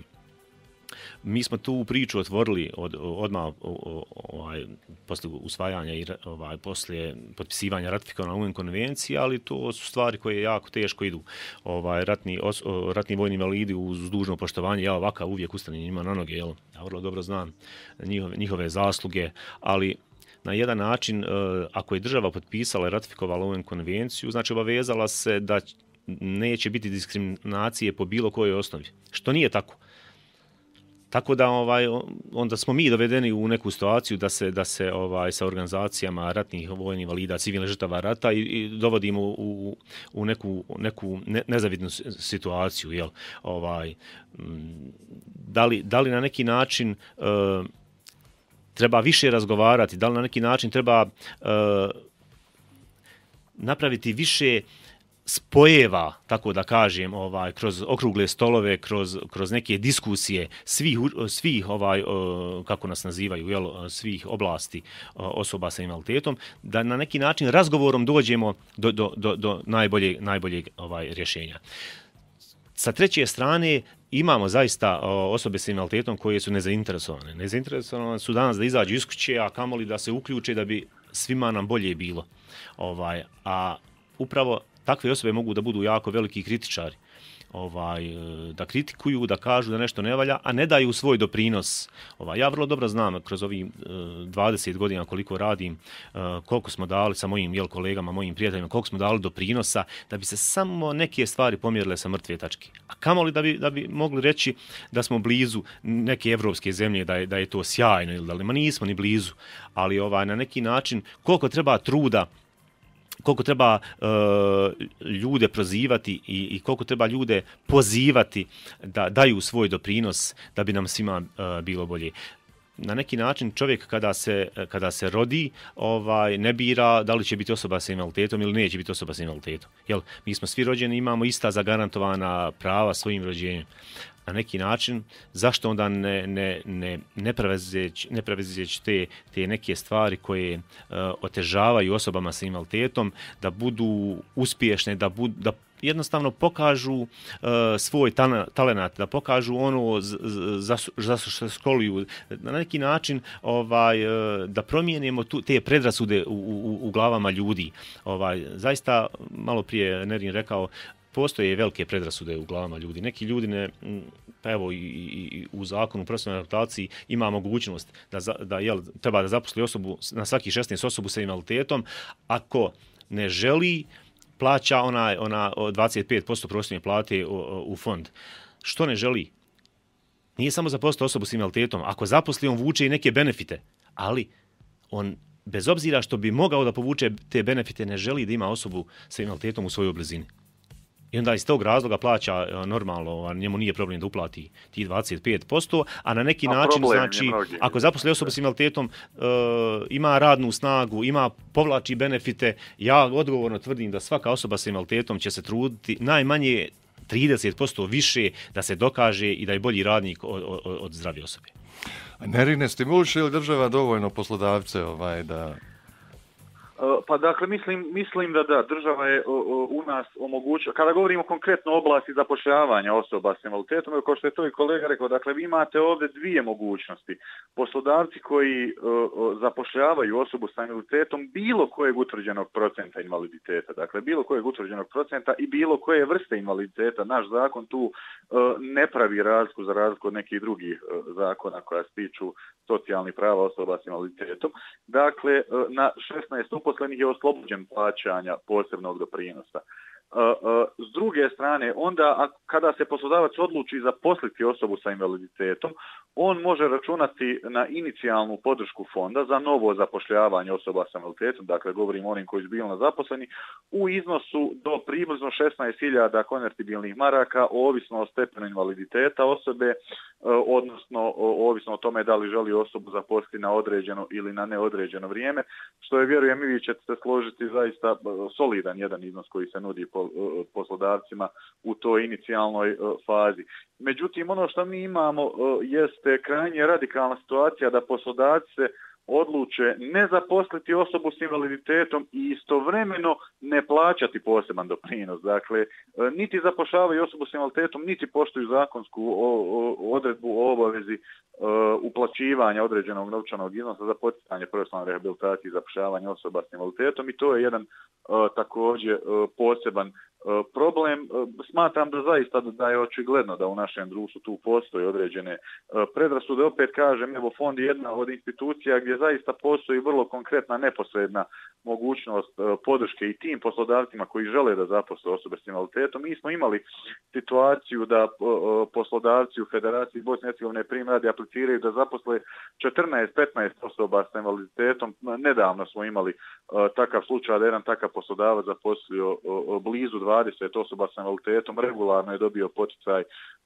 Mi smo tu priču otvorili od, odmah ovaj, posle usvajanja i ovaj, posle potpisivanja ratifikovane U N konvencije, ali to su stvari koje jako teško idu. Ovaj, ratni, os, ratni vojni invalidi uz dužno poštovanje, ja ovakav uvijek ustanem njima na noge, jel? Ja vrlo dobro znam njihove, njihove zasluge, ali na jedan način, ako je država potpisala i ratifikovala U N konvenciju, znači obavezala se da neće biti diskriminacije po bilo kojoj osnovi, što nije tako. Tako da ovaj onda smo mi dovedeni u neku situaciju da se da se ovaj sa organizacijama ratnih vojnih invalida, civilnih žrtava rata i, i dovodimo u, u neku neku ne, nezavidnu situaciju, jel? Ovaj da li da li na neki način uh, treba više razgovarati, da li na neki način treba uh, napraviti više spojeva, tako da kažem, ovaj kroz okrugle stolove, kroz kroz neke diskusije svih svih ovaj kako nas nazivaju, jel, svih oblasti osoba sa invaliditetom, da na neki način razgovorom dođemo do do do, do najboljeg najboljeg ovaj rješenja. Sa treće strane imamo zaista osobe sa invaliditetom koje su nezainteresovane. Nezainteresovane su danas da izađu iz kuće, a kamoli da se uključe da bi svima nam bolje bilo. Ovaj, a upravo takve osobe mogu da budu jako veliki kritičari, ovaj, da kritikuju, da kažu da nešto ne valja, a ne daju svoj doprinos. Ovaj, ja vrlo dobro znam kroz ovih dvadeset godina koliko radim, koliko smo dali sa mojim jel, kolegama, mojim prijateljima, koliko smo dali doprinosa, da bi se samo neke stvari pomjerile sa mrtve tačke. A kamoli da bi, da bi mogli reći da smo blizu neke evropske zemlje, da je, da je to sjajno, ili da li, ma nismo ni blizu, ali ovaj, na neki način koliko treba truda, koliko treba uh, ljude prozivati i, i koliko treba ljude pozivati da daju svoj doprinos da bi nam svima uh, bilo bolje. Na neki način čovjek kada se, kada se rodi ovaj, ne bira da li će biti osoba sa invaliditetom ili neće biti osoba sa invaliditetom. Jel, mi smo svi rođeni, imamo ista zagarantovana prava svojim rođenjem. Na neki način, zašto onda ne, ne, ne, ne prevezeći ne prevezeć te, te neke stvari koje uh, otežavaju osobama sa invaliditetom, da budu uspješne, da, bud, da jednostavno pokažu uh, svoj talenat, da pokažu ono za, za što se školuju, na neki način ovaj, uh, da promijenimo tu, te predrasude u, u, u glavama ljudi. Ovaj, zaista, malo prije Nerin rekao, postoje velike predrasude u glavama ljudi. Neki ljudi ne evo i, i u zakonu o profesionalnoj rehabilitaciji ima mogućnost da, za, da jel, treba da zaposli osobu, na svaki šesnaest osobu sa invaliditetom, ako ne želi plaća ona, ona dvadeset pet posto prosječne plate u, u fond. Što ne želi? Nije samo zaposliti osobu s invaliditetom. Ako zaposli, on vuče i neke benefite, ali on, bez obzira što bi mogao da povuče te benefite, ne želi da ima osobu sa invaliditetom u svojoj blizini. I onda iz tog razloga plaća normalno, njemu nije problem da uplati ti dvadeset pet posto, a na neki a način, znači, ako zaposli osobu s invaliditetom, uh, ima radnu snagu, ima povlači benefite, ja odgovorno tvrdim da svaka osoba s invaliditetom će se truditi najmanje trideset posto više da se dokaže i da je bolji radnik od, od, od zdrave osobe. A ne rine, stimuliše li država dovoljno poslodavce ovaj, da... Pa dakle, mislim, mislim da da, država je u nas omogućila, kada govorimo konkretno o oblasti zapošljavanja osoba s invaliditetom, kao što je to i kolega rekao, dakle, vi imate ovdje dvije mogućnosti. Poslodavci koji zapošljavaju osobu sa invaliditetom bilo kojeg utvrđenog procenta invaliditeta, dakle, bilo kojeg utvrđenog procenta i bilo koje vrste invaliditeta. Naš zakon tu ne pravi razliku za razliku od nekih drugih zakona koja se tiču socijalnih prava osoba s invaliditetom. Dakle, na šesnaest uposlenih je oslobođen plaćanja posebnog doprinosa. S druge strane, onda kada se poslodavac odluči zaposliti osobu sa invaliditetom, on može računati na inicijalnu podršku fonda za novo zapošljavanje osoba sa invaliditetom, dakle govorimo o onim koji su bili zaposleni, u iznosu do približno šesnaest hiljada konvertibilnih maraka, ovisno o stepenu invaliditeta osobe, odnosno ovisno o tome da li želi osobu zaposliti na određeno ili na neodređeno vrijeme, što je, vjerujem, i vi ćete se složiti, zaista solidan jedan iznos koji se nudi poslodavcima u toj inicijalnoj fazi. Međutim, ono što mi imamo jeste krajnje radikalna situacija da poslodavci odluče ne zaposliti osobu s invaliditetom i istovremeno ne plaćati poseban doprinos. Dakle, niti zapošljavaju osobu s invaliditetom, niti poštuju zakonsku odredbu o obavezi uplaćivanja određenog novčanog iznosa za poticanje profesionalne rehabilitacije i zapošljavanja osoba s invaliditetom, i to je jedan također poseban problem. Smatram da zaista da je očigledno da u našem društvu tu postoje određene predrasude. Opet kažem, evo, fond je jedna od institucija gdje zaista postoji vrlo konkretna neposredna mogućnost podrške i tim poslodavcima koji žele da zaposle osobe s invaliditetom. Mi smo imali situaciju da poslodavci u Federaciji Bosne i Hercegovine primjer radi apliciraju da zaposle četrnaest petnaest osoba s invaliditetom. Nedavno smo imali takav slučaj da jedan takav poslodavac zaposlio blizu dvadeset osoba s invaliditetom, regularno je dobio poticaj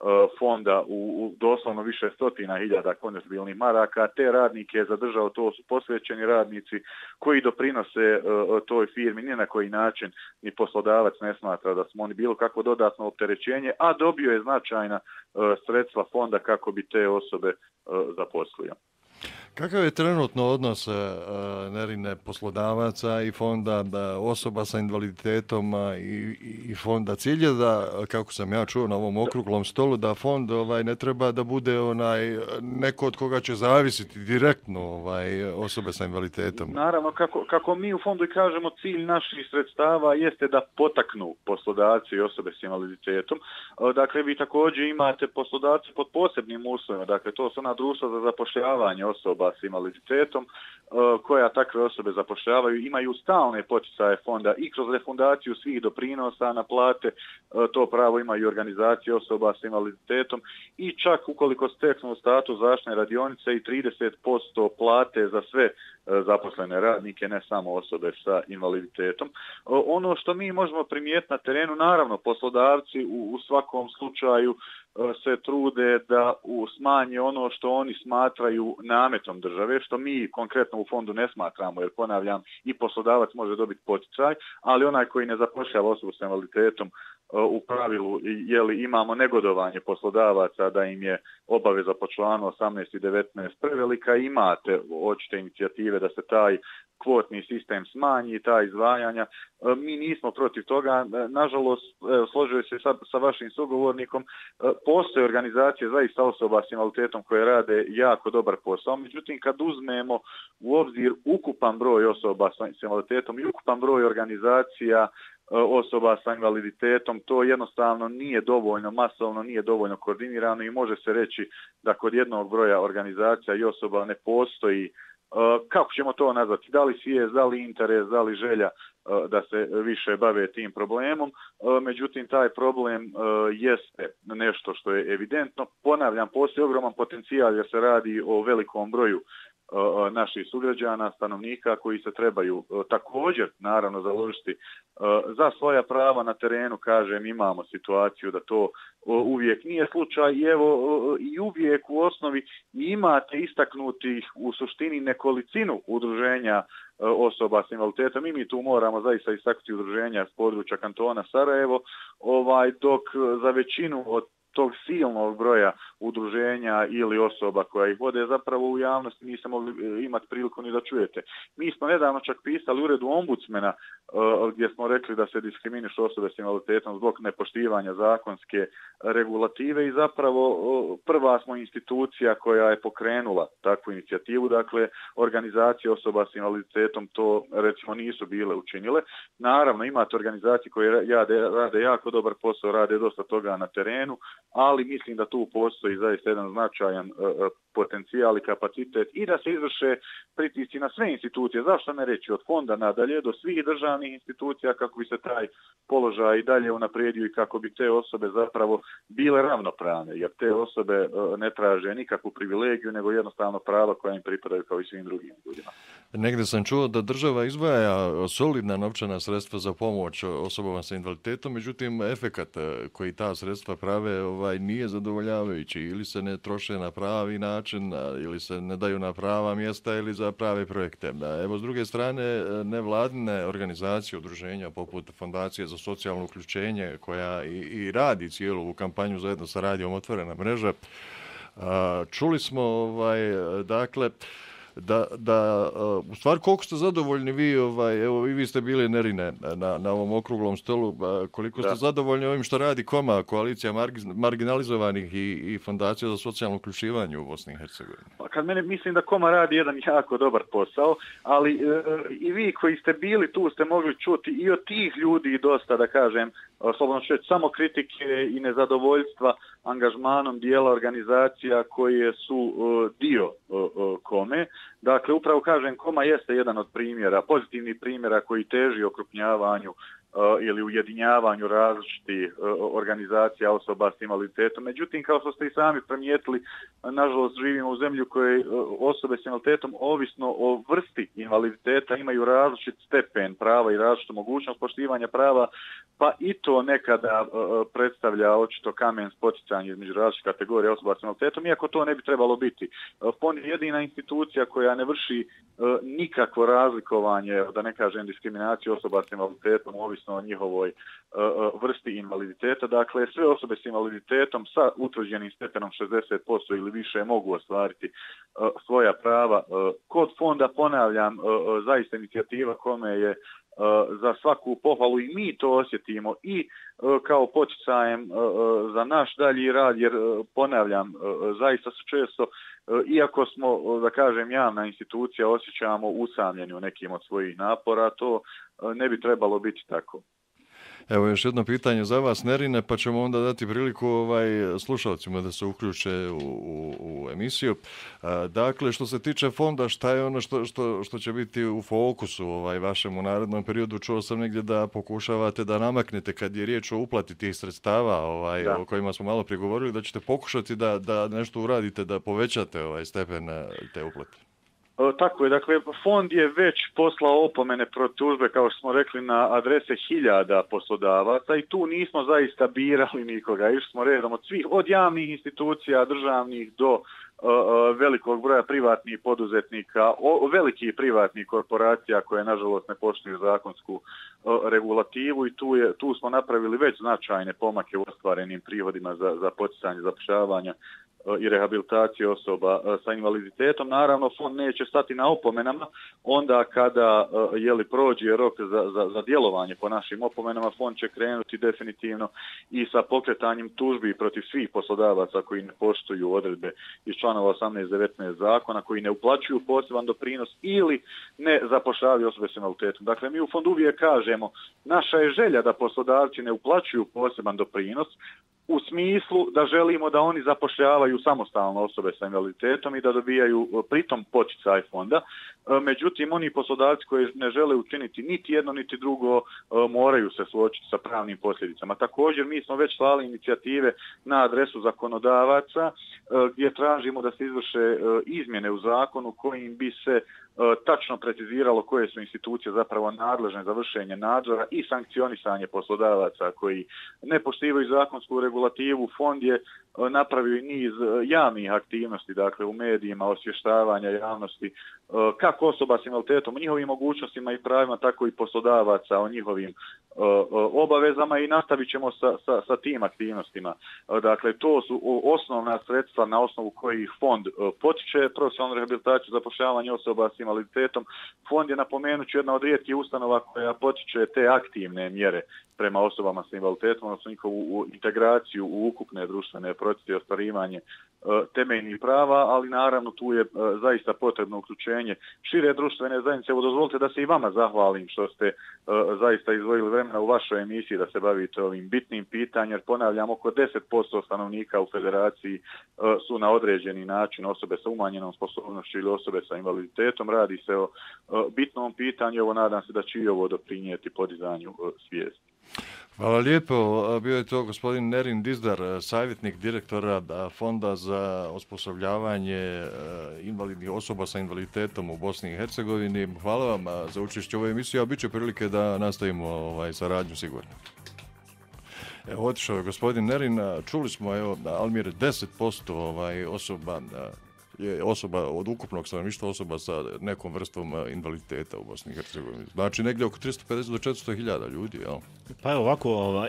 fonda u, u doslovno više stotina hiljada konvertibilnih maraka. Te radnike je zadržao, to su posvećeni radnici koji doprinose toj firmi, ni na koji način ni poslodavac ne smatra da smo oni bilo kakvo dodatno opterećenje, a dobio je značajna sredstva fonda kako bi te osobe zaposlio. Kakav je trenutno odnos uh, Nerine poslodavaca i fonda da osoba sa invaliditetom uh, i, i fonda? Cilj je da, kako sam ja čuo na ovom okruglom stolu, da fond ovaj ne treba da bude onaj neko od koga će zavisiti direktno ovaj osobe sa invaliditetom. Naravno, kako, kako mi u fondu i kažemo, cilj naših sredstava jeste da potaknu poslodavci i osobe s invaliditetom. Dakle, vi također imate poslodavci pod posebnim uslovima, dakle to su ona društva za zapošljavanje osoba s invaliditetom koja takve osobe zapošljavaju, imaju stalne poticaje fonda i kroz refundaciju svih doprinosa na plate, to pravo imaju organizacije osoba s invaliditetom i čak ukoliko steknu status zaštitne radionice i trideset posto plate za sve zaposlene radnike, ne samo osobe sa invaliditetom. Ono što mi možemo primijetiti na terenu, naravno poslodavci u, u svakom slučaju se trude da smanje ono što oni smatraju nametom države, što mi konkretno u fondu ne smatramo, jer ponavljam, i poslodavac može dobiti poticaj, ali onaj koji ne zapošljava osobu s invaliditetom u pravilu, jeli, imamo negodovanje poslodavaca da im je obaveza po članu osamnaest i devetnaest prevelika, imate očite inicijative da se taj kvotni sistem smanji, ta izdvajanja. Mi nismo protiv toga. Nažalost, složio se sa, sa vašim sugovornikom, postoje organizacije zaista osoba s invaliditetom koje rade jako dobar posao. Međutim, kad uzmemo u obzir ukupan broj osoba s invaliditetom i ukupan broj organizacija osoba sa invaliditetom. To jednostavno nije dovoljno masovno, nije dovoljno koordinirano i može se reći da kod jednog broja organizacija i osoba ne postoji, kako ćemo to nazvati, da li svijest, da li interes, da li želja da se više bave tim problemom. Međutim, taj problem jeste nešto što je evidentno. Ponavljam, postoji ogroman potencijal jer se radi o velikom broju naših sugrađana, stanovnika koji se trebaju također naravno založiti za svoja prava na terenu. Kažem, imamo situaciju da to uvijek nije slučaj i evo i uvijek u osnovi imate istaknutih u suštini nekolicinu udruženja osoba s invaliditetom i mi tu moramo zaista istaknuti udruženja s područja kantona Sarajevo, ovaj, dok za većinu od tog silnog broja udruženja ili osoba koja ih vode zapravo u javnosti niste mogli imati priliku ni da čujete. Mi smo nedavno čak pisali uredu ombudsmena uh, gdje smo rekli da se diskriminišu osobe s invaliditetom zbog nepoštivanja zakonske regulative i zapravo uh, prva smo institucija koja je pokrenula takvu inicijativu. Dakle, organizacije osoba s invaliditetom to recimo nisu bile učinile. Naravno, imate organizacije koje rade, rade jako dobar posao, rade dosta toga na terenu, ali mislim da tu postoji zaista jedan značajan uh, potencijal i kapacitet i da se izvrše pritisci na sve institucije. Zašto ne reći od fonda nadalje do svih državnih institucija kako bi se taj položaj i dalje unaprijedio i kako bi te osobe zapravo bile ravnopravne, jer te osobe uh, ne traže nikakvu privilegiju, nego jednostavno prava koja im pripadaju kao i svim drugim ljudima. Negdje sam čuo da država izdvaja solidna novčana sredstva za pomoć osobama sa invaliditetom, međutim efekat koji ta sredstva prave ovaj, nije zadovoljavajući, ili se ne troše na pravi način, ili se ne daju na prava mjesta ili za prave projekte. Evo, s druge strane, nevladine organizacije, udruženja poput Fondacije za socijalno uključenje, koja i, i radi cijelu u kampanju zajedno sa radijom Otvorena mreža, čuli smo, ovaj, dakle, da, da u stvari koliko ste zadovoljni vi, ovaj, evo i vi ste bili Nerine na, na ovom okruglom stolu, koliko da. ste zadovoljni ovim što radi KOMA, koalicija marginalizovanih i, i Fondacija za socijalno uključivanje u Bosni i Hercegovini? Kad mene mislim da KOMA radi jedan jako dobar posao, ali e, i vi koji ste bili tu ste mogli čuti i od tih ljudi dosta, da kažem, slobodno ću reći, samo kritike i nezadovoljstva angažmanom dijela organizacija koje su uh, dio uh, uh, KOME. Dakle, upravo kažem, KOMA jeste jedan od primjera, pozitivnih primjera koji teži okrupnjavanju Uh, ili ujedinjavanju različitih uh, organizacija osoba s invaliditetom. Međutim, kao što ste i sami primijetili, nažalost živimo u zemlji u kojoj uh, osobe s invaliditetom, ovisno o vrsti invaliditeta, imaju različit stepen prava i različitu mogućnost poštivanja prava, pa i to nekada uh, predstavlja očito kamen spoticanja između različitih kategorija osoba s invaliditetom, iako to ne bi trebalo biti. Uh, Fond je jedina institucija koja ne vrši uh, nikakvo razlikovanje, da ne kažem diskriminaciju osoba s invaliditetom, ovisno o njihovoj uh, vrsti invaliditeta. Dakle, sve osobe s invaliditetom sa utvrđenim stepenom šezdeset posto ili više mogu ostvariti uh, svoja prava. Uh, kod fonda, ponavljam, uh, zaista inicijativa kome je uh, za svaku pohvalu i mi to osjetimo i uh, kao poticajem uh, za naš dalji rad, jer uh, ponavljam, uh, zaista se često, uh, iako smo, uh, da kažem, javna institucija, osjećamo usamljeni u nekim od svojih napora, to ne bi trebalo biti tako. Evo još jedno pitanje za vas, Nerine, pa ćemo onda dati priliku ovaj, slušalcima da se uključe u, u, u emisiju. A, dakle, što se tiče fonda, šta je ono što, što, što će biti u fokusu ovaj, vašem u narednom periodu? Čuo sam negdje da pokušavate da namaknete kad je riječ o uplati tih sredstava ovaj, o kojima smo malo prigovorili, da ćete pokušati da, da nešto uradite, da povećate ovaj stepen te uplate. Tako je, dakle, fond je već poslao opomene protiv tužbe, kao što smo rekli, na adrese hiljada poslodavaca i tu nismo zaista birali nikoga. Išli smo redom od svih, od javnih institucija, državnih do uh, velikog broja privatnih poduzetnika, o, velikih privatnih korporacija koje, nažalost, ne poštuju zakonsku uh, regulativu i tu, je, tu smo napravili već značajne pomake u ostvarenim prihodima za, za poticanje zapošljavanja i rehabilitacije osoba sa invaliditetom. Naravno, fond neće stati na opomenama, onda kada je li prođe rok za, za, za djelovanje po našim opomenama, fond će krenuti definitivno i sa pokretanjem tužbi protiv svih poslodavaca koji ne poštuju odredbe iz članova osamnaest devetnaest zakona, koji ne uplaćuju poseban doprinos ili ne zapošljavaju osobe s invaliditetom. Dakle, mi u fondu uvijek kažemo, naša je želja da poslodavci ne uplaćuju poseban doprinos, u smislu da želimo da oni zapošljavaju samostalno osobe sa invaliditetom i da dobijaju pritom poticaj fonda. Međutim, oni poslodavci koji ne žele učiniti niti jedno niti drugo moraju se suočiti sa pravnim posljedicama. Također, mi smo već slali inicijative na adresu zakonodavaca gdje tražimo da se izvrše izmjene u zakonu kojim bi se tačno preciziralo koje su institucije zapravo nadležne za vršenje nadzora i sankcionisanje poslodavaca koji ne poštivaju zakonsku regulativu. Fond je napravio i niz javnih aktivnosti, dakle u medijima, osvještavanja javnosti, kako osoba s invaliditetom, o njihovim mogućnostima i pravima, tako i poslodavaca o njihovim obavezama i nastavit ćemo sa, sa, sa tim aktivnostima. Dakle, to su osnovna sredstva na osnovu kojih fond potiče profesionalnu rehabilitaciju, zapošljavanje osoba s invaliditetom. Fond je, napomenuću, jedna od rijetkih ustanova koja potiče te aktivne mjere prema osobama s invaliditetom, odnosno njihovu integraciju u ukupne društvene procese i ostvarivanje temeljnih prava, ali naravno tu je zaista potrebno uključenje šire društvene zajednice. Evo, dozvolite da se i vama zahvalim što ste zaista izdvojili vremena u vašoj emisiji da se bavite ovim bitnim pitanjem, jer ponavljam, oko deset posto stanovnika u federaciji su na određeni način osobe sa umanjenom sposobnošću ili osobe sa invaliditetom. Radi se o bitnom pitanju, evo nadam se da će i ovo doprinijeti podizanju svijesti. Hvala lijepo. Bio je to gospodin Nerin Dizdar, savjetnik direktora Fonda za osposobljavanje invalidnih osoba sa invaliditetom u Bosni i Hercegovini. Hvala vam za učešće u ovoj emisiji, a bit će prilike da nastavimo ovaj, saradnju sigurno. Evo, otišao je gospodin Nerin. Čuli smo, evo, Almir, deset posto ovaj, osoba je osoba od ukupnog stanovništva osoba sa nekom vrstom invaliditeta u Bosni i Hercegovini. Znači negdje oko tristo pedeset do četiristo hiljada ljudi, jel? Pa evo ovako, ovaj,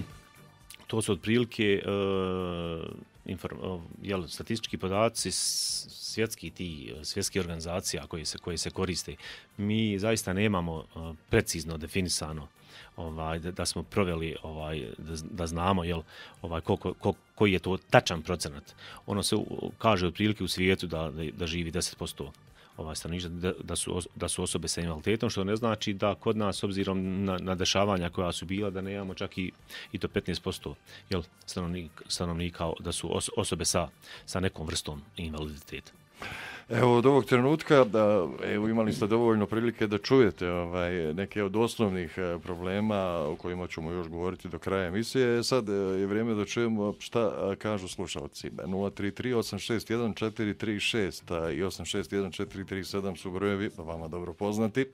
to su otprilike uh, inform, uh, jel, statistički podaci svjetski ti svjetskih organizacija koji se, koji se koriste. Mi zaista nemamo uh, precizno definisano ovaj, da, da smo proveli, ovaj, da, da znamo jel, ovaj, koliko, koliko, koji je to tačan procenat. Ono se kaže otprilike u svijetu da, da, da živi deset posto ovaj, stanovništva, da, da, su, da su osobe sa invaliditetom, što ne znači da kod nas, s obzirom na, na dešavanja koja su bila, da nemamo čak i, i to petnaest posto jel, stanovnika, stanovnika da su os, osobe sa, sa nekom vrstom invaliditeta. Evo, od ovog trenutka, da, evo, imali ste dovoljno prilike da čujete ovaj, neke od osnovnih problema o kojima ćemo još govoriti do kraja emisije. Sad je vrijeme da čujemo šta kažu slušalci. nula tri tri osam šest jedan četiri tri šest i osam šest jedan četiri tri sedam su brojevi, vama dobro poznati.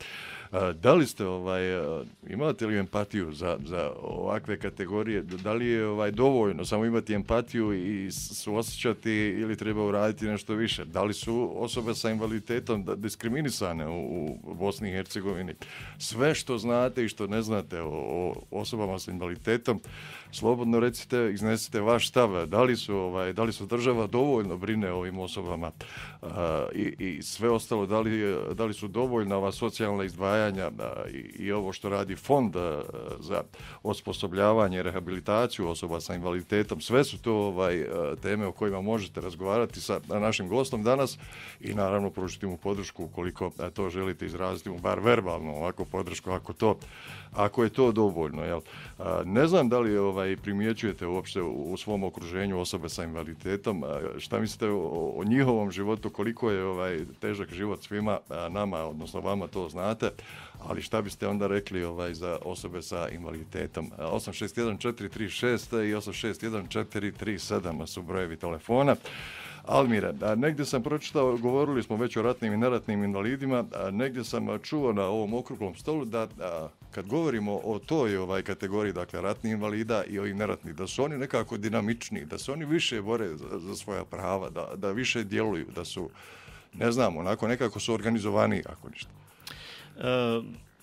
Da li ste, ovaj, imate li empatiju za, za ovakve kategorije? Da li je ovaj, dovoljno samo imati empatiju i suosjećati ili treba uraditi nešto više? Da li su osobe sa invaliditetom diskriminisane u, u Bosni i Hercegovini? Sve što znate i što ne znate o, o osobama sa invaliditetom, slobodno recite, iznesite vaš stav. Da li su, ovaj, da li su država dovoljno brine o ovim osobama a, i, i sve ostalo, da li, da li su dovoljna ova socijalna izdvajanja a, i, i ovo što radi Fond a, za osposobljavanje, rehabilitaciju osoba sa invaliditetom. Sve su to ovaj, a, teme o kojima možete razgovarati sa našim gostom danas i naravno pružiti mu podršku ukoliko a, to želite izraziti mu bar verbalno ovako podršku ako to ako je to dovoljno, jel? A, ne znam da li ovaj, primjećujete uopšte u, u svom okruženju osobe sa invaliditetom, a, šta mislite o, o njihovom životu, koliko je ovaj, težak život svima a, nama, odnosno vama to znate, ali šta biste onda rekli ovaj, za osobe sa invaliditetom? A, osam šest jedan četiri tri šest i osam šest jedan četiri tri sedam su brojevi telefona. Almire, a negdje sam pročitao, govorili smo već o ratnim i neratnim invalidima, a negdje sam čuo na ovom okruglom stolu da a, kad govorimo o toj ovaj kategoriji, dakle ratnih invalida i ovih neratnih, da su oni nekako dinamičniji, da se oni više bore za, za svoja prava, da, da više djeluju, da su, ne znam, onako nekako su organizovaniji, ako ništa. E,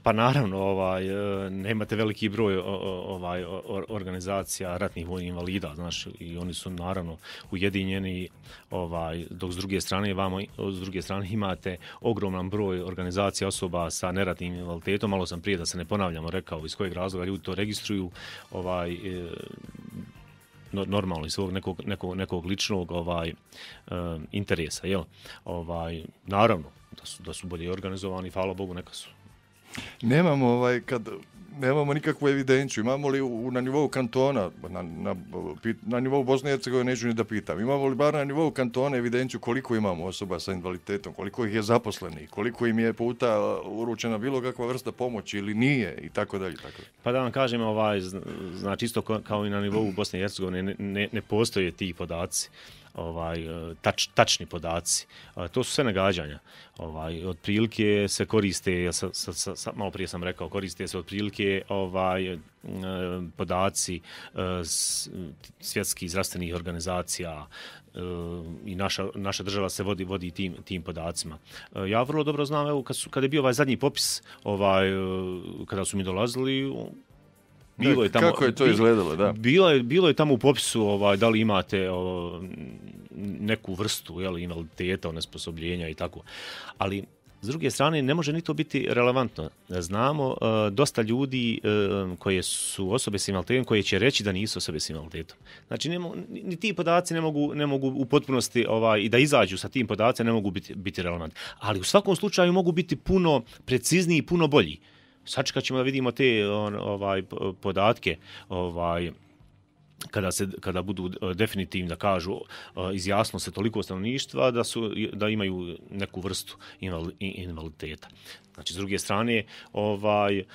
Pa naravno, ovaj, nemate veliki broj ovaj, organizacija ratnih vojnih invalida, znaš, i oni su naravno ujedinjeni, ovaj, dok s druge strane, vamo, s druge strane imate ogroman broj organizacija osoba sa neratnim invaliditetom. Malo sam prije, da se ne ponavljamo, rekao iz kojeg razloga ljudi to registruju, ovaj, normalno iz svog nekog, nekog, nekog ličnog ovaj, interesa, jel? Ovaj, naravno, da su, da su bolje organizovani, hvala Bogu, neka su. Nemamo, ovaj, kad, nemamo nikakvu evidenciju. Imamo li u, na nivou kantona, na, na, na nivou Bosne i Hercegovine neću ni da pitam, imamo li bar na nivou kantona evidenciju koliko imamo osoba sa invaliditetom, koliko ih je zaposlenih, koliko im je puta uručena bilo kakva vrsta pomoći ili nije i tako dalje. Tako. Pa da vam kažem, ovaj, znači isto kao i na nivou Bosne i Hercegovine ne, ne, ne postoje ti podaci. Ovaj, tač, tačni podaci. To su sve nagađanja. Ovaj, otprilike se koriste, sa, sa, sa, malo prije sam rekao, koriste se otprilike ovaj, podaci svjetskih zdravstvenih organizacija i naša, naša država se vodi, vodi tim, tim podacima. Ja vrlo dobro znam, evo, kad, su, kad je bio ovaj zadnji popis, ovaj, kada su mi dolazili, bilo je tamo, kako je to izgledalo, da? Bilo je, bilo je tamo u popisu ovaj, da li imate o, neku vrstu jel, invaliditeta, onesposobljenja i tako. Ali s druge strane ne može ni to biti relevantno. Znamo uh, dosta ljudi uh, koje su osobe s invaliditetom koje će reći da nisu osobe s invaliditetom. Znači ne mo, ni ti podaci ne mogu, ne mogu u potpunosti ovaj, i da izađu sa tim podacima ne mogu biti, biti relevantni. Ali u svakom slučaju mogu biti puno precizniji i puno bolji. Sačekat ćemo da vidimo te on, ovaj, podatke ovaj, kada, se, kada budu definitivno da kažu izjasno se toliko stanovništva da, su, da imaju neku vrstu invaliditeta. Znači, s druge strane, ovaj,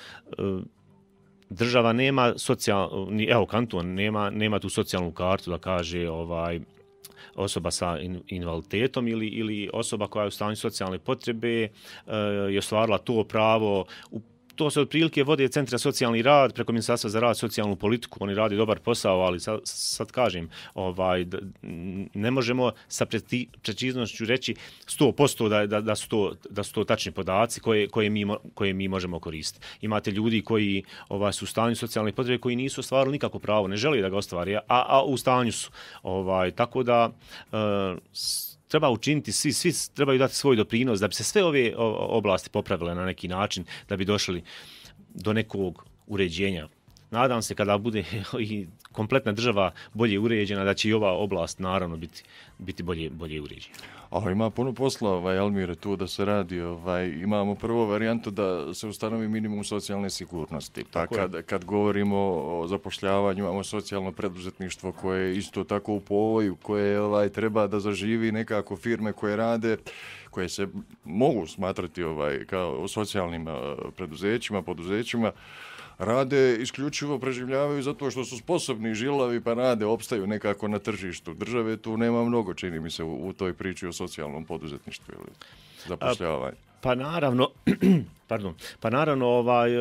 država nema socijalnu, evo kanton nema, nema tu socijalnu kartu da kaže ovaj, osoba sa invaliditetom ili, ili osoba koja je u stanju socijalne potrebe je ostvarila to pravo. U To se otprilike vode centra socijalni rad preko Ministarstva za rad, socijalnu politiku. Oni radi dobar posao, ali sad, sad kažem, ovaj, ne možemo sa preciznošću reći sto posto da, da, da, su to, da su to tačni podaci koje, koje, mi, koje mi možemo koristiti. Imate ljudi koji ovaj, su u stanju socijalne potrebe koji nisu ostvarili nikako pravo, ne žele da ga ostvari, a, a u stanju su. Ovaj, tako da uh, treba učiniti, svi, svi trebaju dati svoj doprinos da bi se sve ove oblasti popravile na neki način, da bi došli do nekog uređenja. Nadam se kada bude i kompletna država bolje uređena, da će i ova oblast naravno biti, biti bolje, bolje uređena. A ima puno posla, ovaj, Almire, tu da se radi. Ovaj, imamo prvo varijantu da se ustanovi minimum socijalne sigurnosti. Pa kad, kad govorimo o zapošljavanju, imamo socijalno preduzetništvo koje je isto tako u povoju, koje ovaj, treba da zaživi nekako firme koje rade, koje se mogu smatrati ovaj, kao socijalnim preduzećima, poduzećima, rade isključivo, preživljavaju zato što su sposobni, žilavi, pa rade, opstaju nekako na tržištu. Države tu nema mnogo, čini mi se, u, u toj priči o socijalnom poduzetništvu ili zapošljavanju. Pa naravno, pardon, pa naravno, ovaj,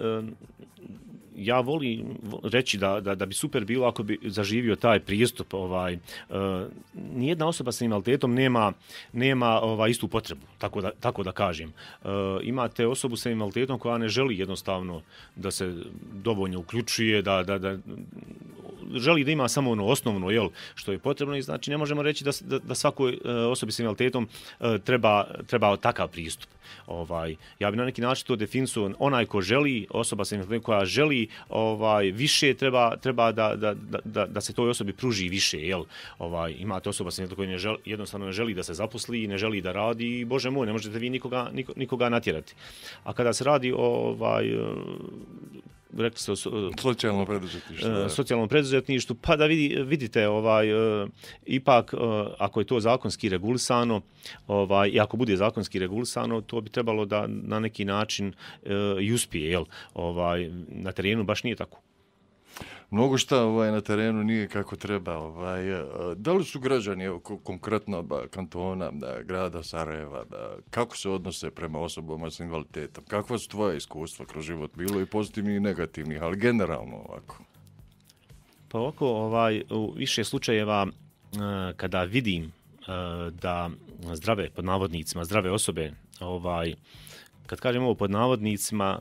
ja volim reći da, da, da bi super bilo ako bi zaživio taj pristup. Ovaj, nijedna osoba sa invaliditetom nema, nema ovaj, istu potrebu, tako da, tako da kažem. Imate osobu sa invaliditetom koja ne želi jednostavno da se dovoljno uključuje, da, da, da želi da ima samo ono osnovno, jel, što je potrebno, i znači ne možemo reći da, da, da svakoj osobi sa invaliditetom treba, treba takav pristup. Ovaj, ja bih na neki način to definisao, onaj ko želi, osoba sa invaliditetom koja želi ovaj, više, treba, treba da, da, da, da se toj osobi pruži više, jel? Ovaj, imate osoba sa invaliditetom koja ne želi, jednostavno ne želi da se zaposli, ne želi da radi, i bože moj, ne možete vi nikoga, nikoga natjerati. A kada se radi o ovaj, rekli ste o socijalnom preduzetništvu. Socijalnom preduzetništvu, pa da vidi, vidite, ovaj, ipak, ako je to zakonski regulisano, ovaj, i ako bude zakonski regulisano, to bi trebalo da na neki način i uspije, jel? Ovaj, na terenu baš nije tako. Mnogo šta ovaj, na terenu nije kako treba. Ovaj, da li su građani, evo, konkretno ba, kantona, da, grada Sarajeva, da, kako se odnose prema osobama s invaliditetom? Kakva su tvoje iskustva kroz život? Bilo i pozitivnih i negativnih, ali generalno ovako. Pa ovako, ovaj, u više slučajeva kada vidim da zdrave, pod navodnicima, zdrave osobe ovaj, kad kažem ovo pod navodnicima,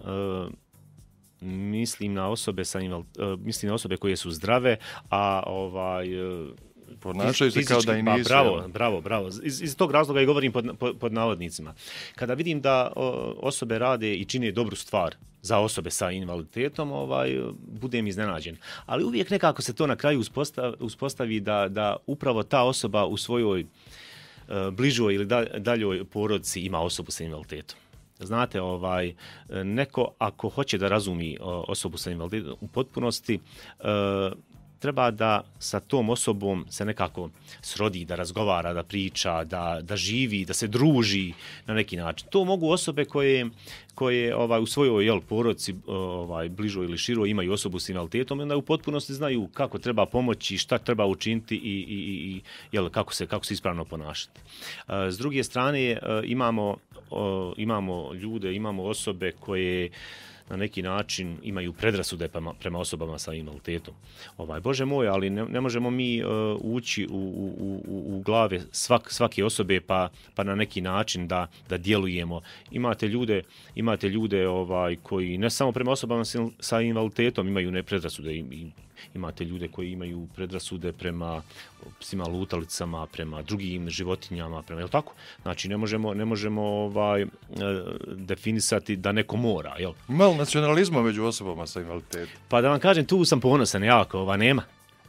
mislim na osobe sa inval... mislim na osobe koje su zdrave, a ovaj ponašaju se kao da i nisu. Pa, bravo, bravo, bravo. Iz, iz tog razloga i govorim pod, pod, pod navodnicima. Kada vidim da o, osobe rade i čine dobru stvar za osobe sa invaliditetom, ovaj, budem iznenađen. Ali uvijek nekako se to na kraju uspostavi, uspostavi da, da upravo ta osoba u svojoj e, bližoj ili da, daljoj porodici ima osobu sa invaliditetom. Znate, ovaj, neko ako hoće da razumi osobu sa invaliditetom u potpunosti, e, treba da sa tom osobom se nekako srodi, da razgovara, da priča, da, da živi, da se druži na neki način. To mogu osobe koje, koje ovaj, u svojoj jel, porodici ovaj, bližoj ili široj imaju osobu s invaliditetom, onda u potpunosti znaju kako treba pomoći, šta treba učiniti i, i, i jel, kako, se, kako se ispravno ponašati. S druge strane, imamo, imamo ljude, imamo osobe koje na neki način imaju predrasude prema, prema osobama sa invaliditetom. Ovaj, Bože moj, ali ne, ne možemo mi uh, ući u, u, u, u glave svak, svake osobe pa, pa na neki način da, da djelujemo. Imate ljude, imate ljude ovaj, koji ne samo prema osobama sa invaliditetom imaju ne predrasude, i, i, imate ljude koji imaju predrasude prema psima lutalicama, prema drugim životinjama, prema, jel tako? Znači ne možemo, ne možemo ovaj, definisati da neko mora, jel? Malo nacionalizma među osobama sa invaliditetom. Pa da vam kažem, tu sam ponosan jako, ova nema.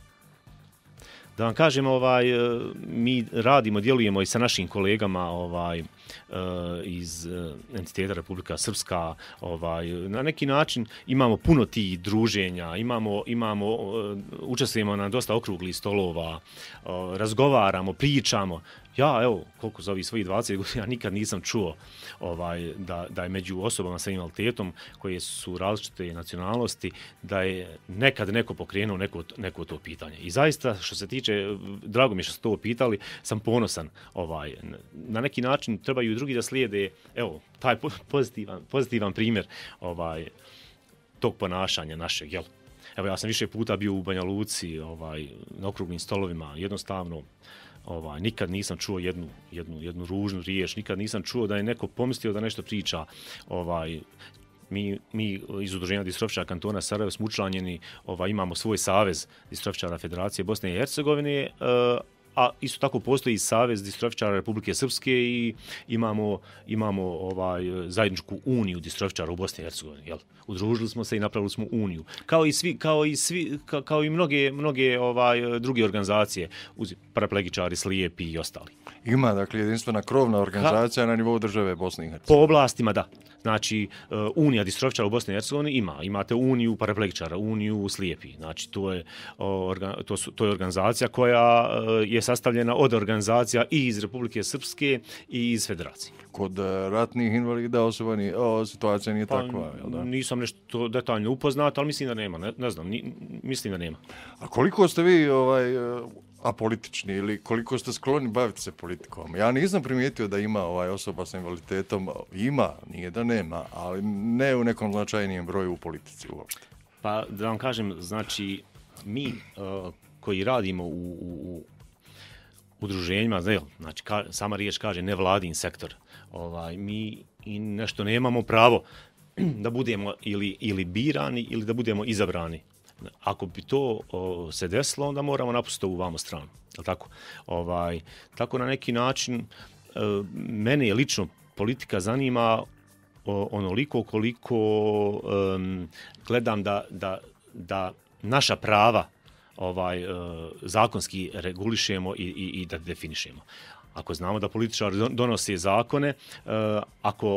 Da vam kažem, ovaj, mi radimo, djelujemo i sa našim kolegama ovaj, iz entiteta Republika Srpska. Ovaj, na neki način imamo puno tih druženja, imamo, imamo, učestvujemo na dosta okruglih stolova, razgovaramo, pričamo. Ja, evo, koliko za ovih svojih dvadeset godina, ja nikad nisam čuo ovaj, da, da je među osobama sa invaliditetom koje su različite nacionalnosti, da je nekad neko pokrenuo neko, neko to pitanje. I zaista, što se tiče, drago mi je što ste to pitali, sam ponosan. Ovaj, na neki način trebaju i drugi da slijede, evo, taj pozitivan, pozitivan primjer ovaj, tog ponašanja našeg, jel? Evo, ja sam više puta bio u Banja Luci, ovaj, na okruglim stolovima, jednostavno, Ovaj, nikad nisam čuo jednu, jednu, jednu ružnu riječ, nikad nisam čuo da je neko pomislio da nešto priča. Ovaj, mi, mi iz Udruženja distrofičara kantona Sarajevo smo učlanjeni, ovaj, imamo svoj savez distrofičara Federacije Bosne i Hercegovine, uh, a isto tako postoji savez distrofičara Republike Srpske i imamo, imamo ovaj, zajedničku uniju distrofičara u Bosni i Hercegovini. Jel? Udružili smo se i napravili smo uniju. Kao i svi, kao i svi, kao, kao i mnoge, mnoge ovaj, druge organizacije, uz paraplegičari, slijepi i ostali. Ima, dakle, jedinstvena krovna organizacija Ka... na nivou države Bosne i Hercegovine. Po oblastima, da. Znači, uh, Unija distrofičara u Bosni i Hercegovini ima. Imate Uniju paraplegičara, Uniju slijepi. Znači, to je, organ, to su, to je organizacija koja uh, je sastavljena od organizacija i iz Republike Srpske i iz Federacije. Kod ratnih invalida osoba ni, o, situacija nije pa, takva. Jel da? Nisam nešto detaljno upoznat, ali mislim da nema. Ne, ne znam, ni, mislim da nema. A koliko ste vi ovaj, apolitični ili koliko ste skloni baviti se politikom? Ja nisam primijetio da ima ovaj osoba sa invaliditetom. Ima, nije da nema, ali ne u nekom značajnijem broju u politici uopšte. Pa da vam kažem, znači mi uh, koji radimo u, u, u udruženjima, znači ka, sama riječ kaže nevladin sektor, ovaj, mi i nešto nemamo pravo da budemo ili, ili birani ili da budemo izabrani. Ako bi to o, se desilo, onda moramo napustiti ovu vamo stranu. Je tako? Ovaj, tako na neki način e, mene je lično politika zanima o, onoliko koliko e, gledam da, da, da naša prava ovaj, e, zakonski regulišemo i, i, i da definišemo. Ako znamo da političari donose zakone, e, ako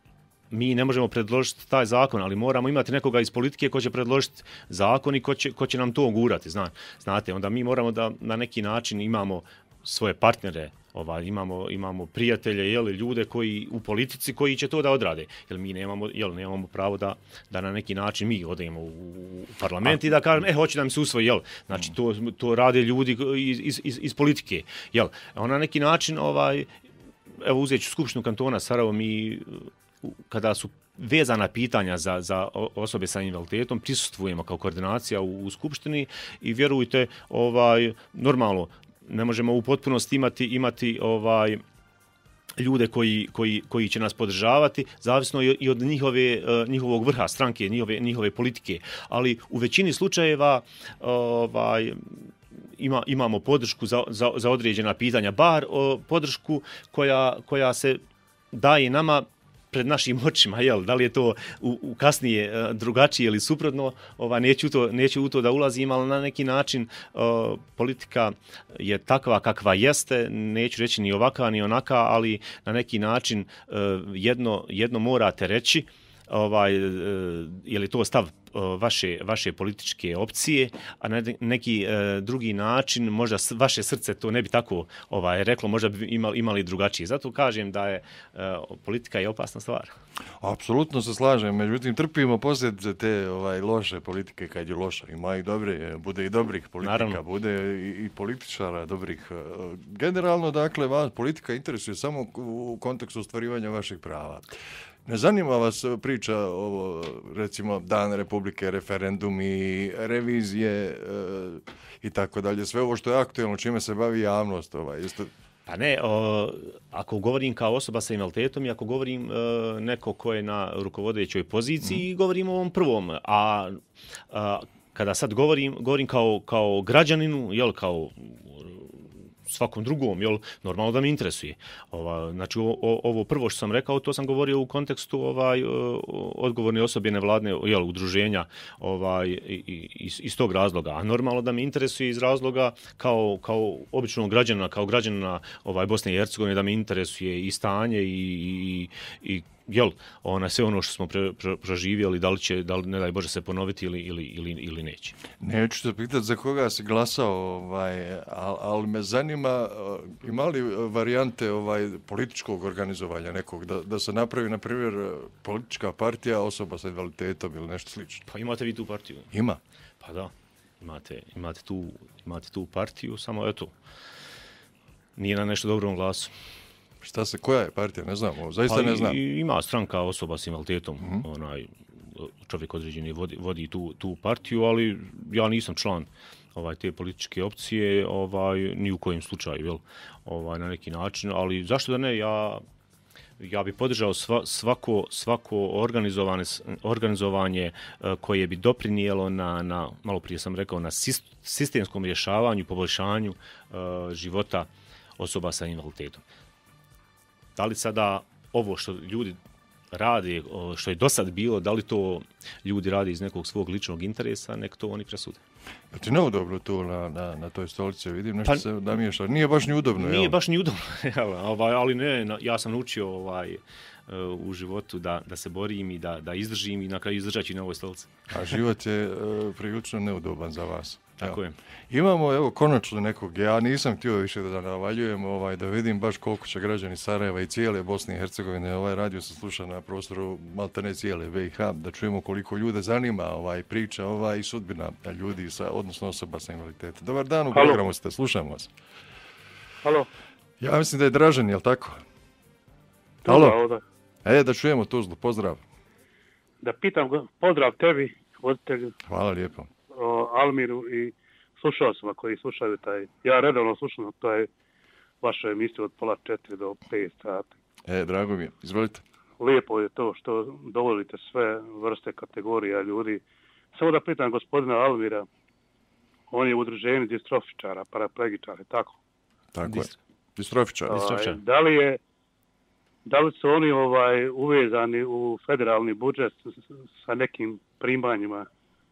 mi ne možemo predložiti taj zakon, ali moramo imati nekoga iz politike ko će predložiti zakon i ko će, ko će nam to gurati. Zna, znate, onda mi moramo da na neki način imamo svoje partnere, ovaj, imamo, imamo prijatelje, jel, ljude koji u politici koji će to da odrade. Jer mi nemamo, jel, nemamo pravo da, da na neki način mi odemo u parlament i da kažem, e, hoće da mi se usvoji, jel. Znači, to, to rade ljudi iz, iz, iz politike, jel. Ona na neki način, ovaj, evo, uzet ću Skupštinu kantona Sarajevo, mi kada su vezana pitanja za, za osobe sa invaliditetom, prisustvujemo kao koordinacija u, u Skupštini i vjerujte, ovaj, normalno, ne možemo u potpunosti imati, imati ovaj, ljude koji, koji, koji će nas podržavati, zavisno i od njihove, njihovog vrha stranke, njihove, njihove politike. Ali u većini slučajeva ovaj, ima, imamo podršku za, za, za određena pitanja, bar o, podršku koja, koja se daje nama pred našim očima, jel, da li je to u, u kasnije uh, drugačije ili suprotno, ova, neću, to, neću u to da ulazim, ali na neki način uh, politika je takva kakva jeste, neću reći ni ovakva ni onaka, ali na neki način uh, jedno, jedno morate reći, ovaj, uh, je li to stav vaše, vaše političke opcije, a na neki e, drugi način možda vaše srce to ne bi tako ovaj, reklo, možda bi imali, imali drugačije. Zato kažem da je e, politika je opasna stvar. Apsolutno se slažem, međutim trpimo posljedice te ovaj, loše politike kad je loša. Ima i dobre, bude i dobrih politika, naravno. Bude i, i političara dobrih. Generalno, dakle, vas politika interesuje samo u kontekstu ostvarivanja vaših prava. Ne zanima vas priča ovo, recimo, Dan Republike, referendumi, revizije e, i tako dalje, sve ovo što je aktuelno, čime se bavi javnost? Ovaj, jeste... Pa ne, o, ako govorim kao osoba sa invaliditetom i ako govorim e, neko ko je na rukovodećoj poziciji, mm. govorim o ovom prvom, a, a kada sad govorim, govorim kao, kao građaninu, jel, kao svakom drugom, jel, normalno da me interesuje. Ova, znači, o, o, ovo prvo što sam rekao, to sam govorio u kontekstu ovaj, odgovorne osobe nevladne, jel, udruženja ovaj, iz, iz tog razloga. A normalno da me interesuje iz razloga kao, kao običnog građana, kao građana ovaj, Bosne i Hercegovine, da me interesuje i stanje i, i, i jel, ona, sve ono što smo pre, pre, proživjeli, da li će, da li, ne daj Bože, se ponoviti ili, ili, ili, ili neće. Neću se pitati za koga si glasao, ovaj, ali, ali me zanima, ima li varijante ovaj, političkog organizovanja nekog, da, da se napravi, na primjer, politička partija osoba sa invaliditetom ili nešto slično? Pa imate vi tu partiju? Ima. Pa da, imate, imate, tu, imate tu partiju, samo eto, nije na nešto dobrom glasu. Šta se, koja je partija, ne znam, zaista pa ne znam. Ima stranka osoba s invaliditetom, mm-hmm. onaj čovjek određeni vodi, vodi tu, tu partiju, ali ja nisam član ovaj, te političke opcije, ovaj, ni u kojem slučaju, jel, ovaj, na neki način, ali zašto da ne, ja, ja bi podržao sva, svako, svako organizovane, organizovanje koje bi doprinijelo na, na, malo prije sam rekao, na sistemskom rješavanju, poboljšanju uh, života osoba sa invaliditetom. Da li sada ovo što ljudi rade, što je do sad bilo, da li to ljudi rade iz nekog svog ličnog interesa, nek to oni presude. Pa ti neudobno tu na, na, na toj stolici, vidim nešto pa, se namiješa. Nije baš ni udobno, Nije jel? baš ni udobno, ali ne, ja sam naučio ovaj, u životu da, da se borim i da, da izdržim i na kraju izdržat ću na ovoj stolici. A život je uh, prilično neudoban za vas. Tako je. Imamo, evo, konačno nekog, ja nisam htio više da navaljujem, ovaj, da vidim baš koliko će građani Sarajeva i cijele Bosne i Hercegovine, ovaj radio se sluša na prostoru maltene cijele B i H, da čujemo koliko ljude zanima ovaj priča ovaj, i sudbina ljudi, sa, odnosno osoba sa invaliditetom. Dobar dan, u programu ste, slušamo vas. Halo. Ja mislim da je Dražen, jel tako? Halo. Da. E, da čujemo Tuzlu, pozdrav. Da pitam, pozdrav tebi, voditelju. Hvala lijepo. O Almiru i slušalcima koji slušaju taj, ja redovno slušam taj vaše emisiju od pola četiri do pet sati. E, drago mi je, izvolite. Lijepo je to što dovolite sve vrste kategorija ljudi. Samo da pitam gospodina Almira, on je u udruženju distrofičara, paraplegičara, tako? Tako je, distrofičara. Distrofičar. Da li je Da li su oni ovaj uvezani u federalni budžet sa nekim primanjima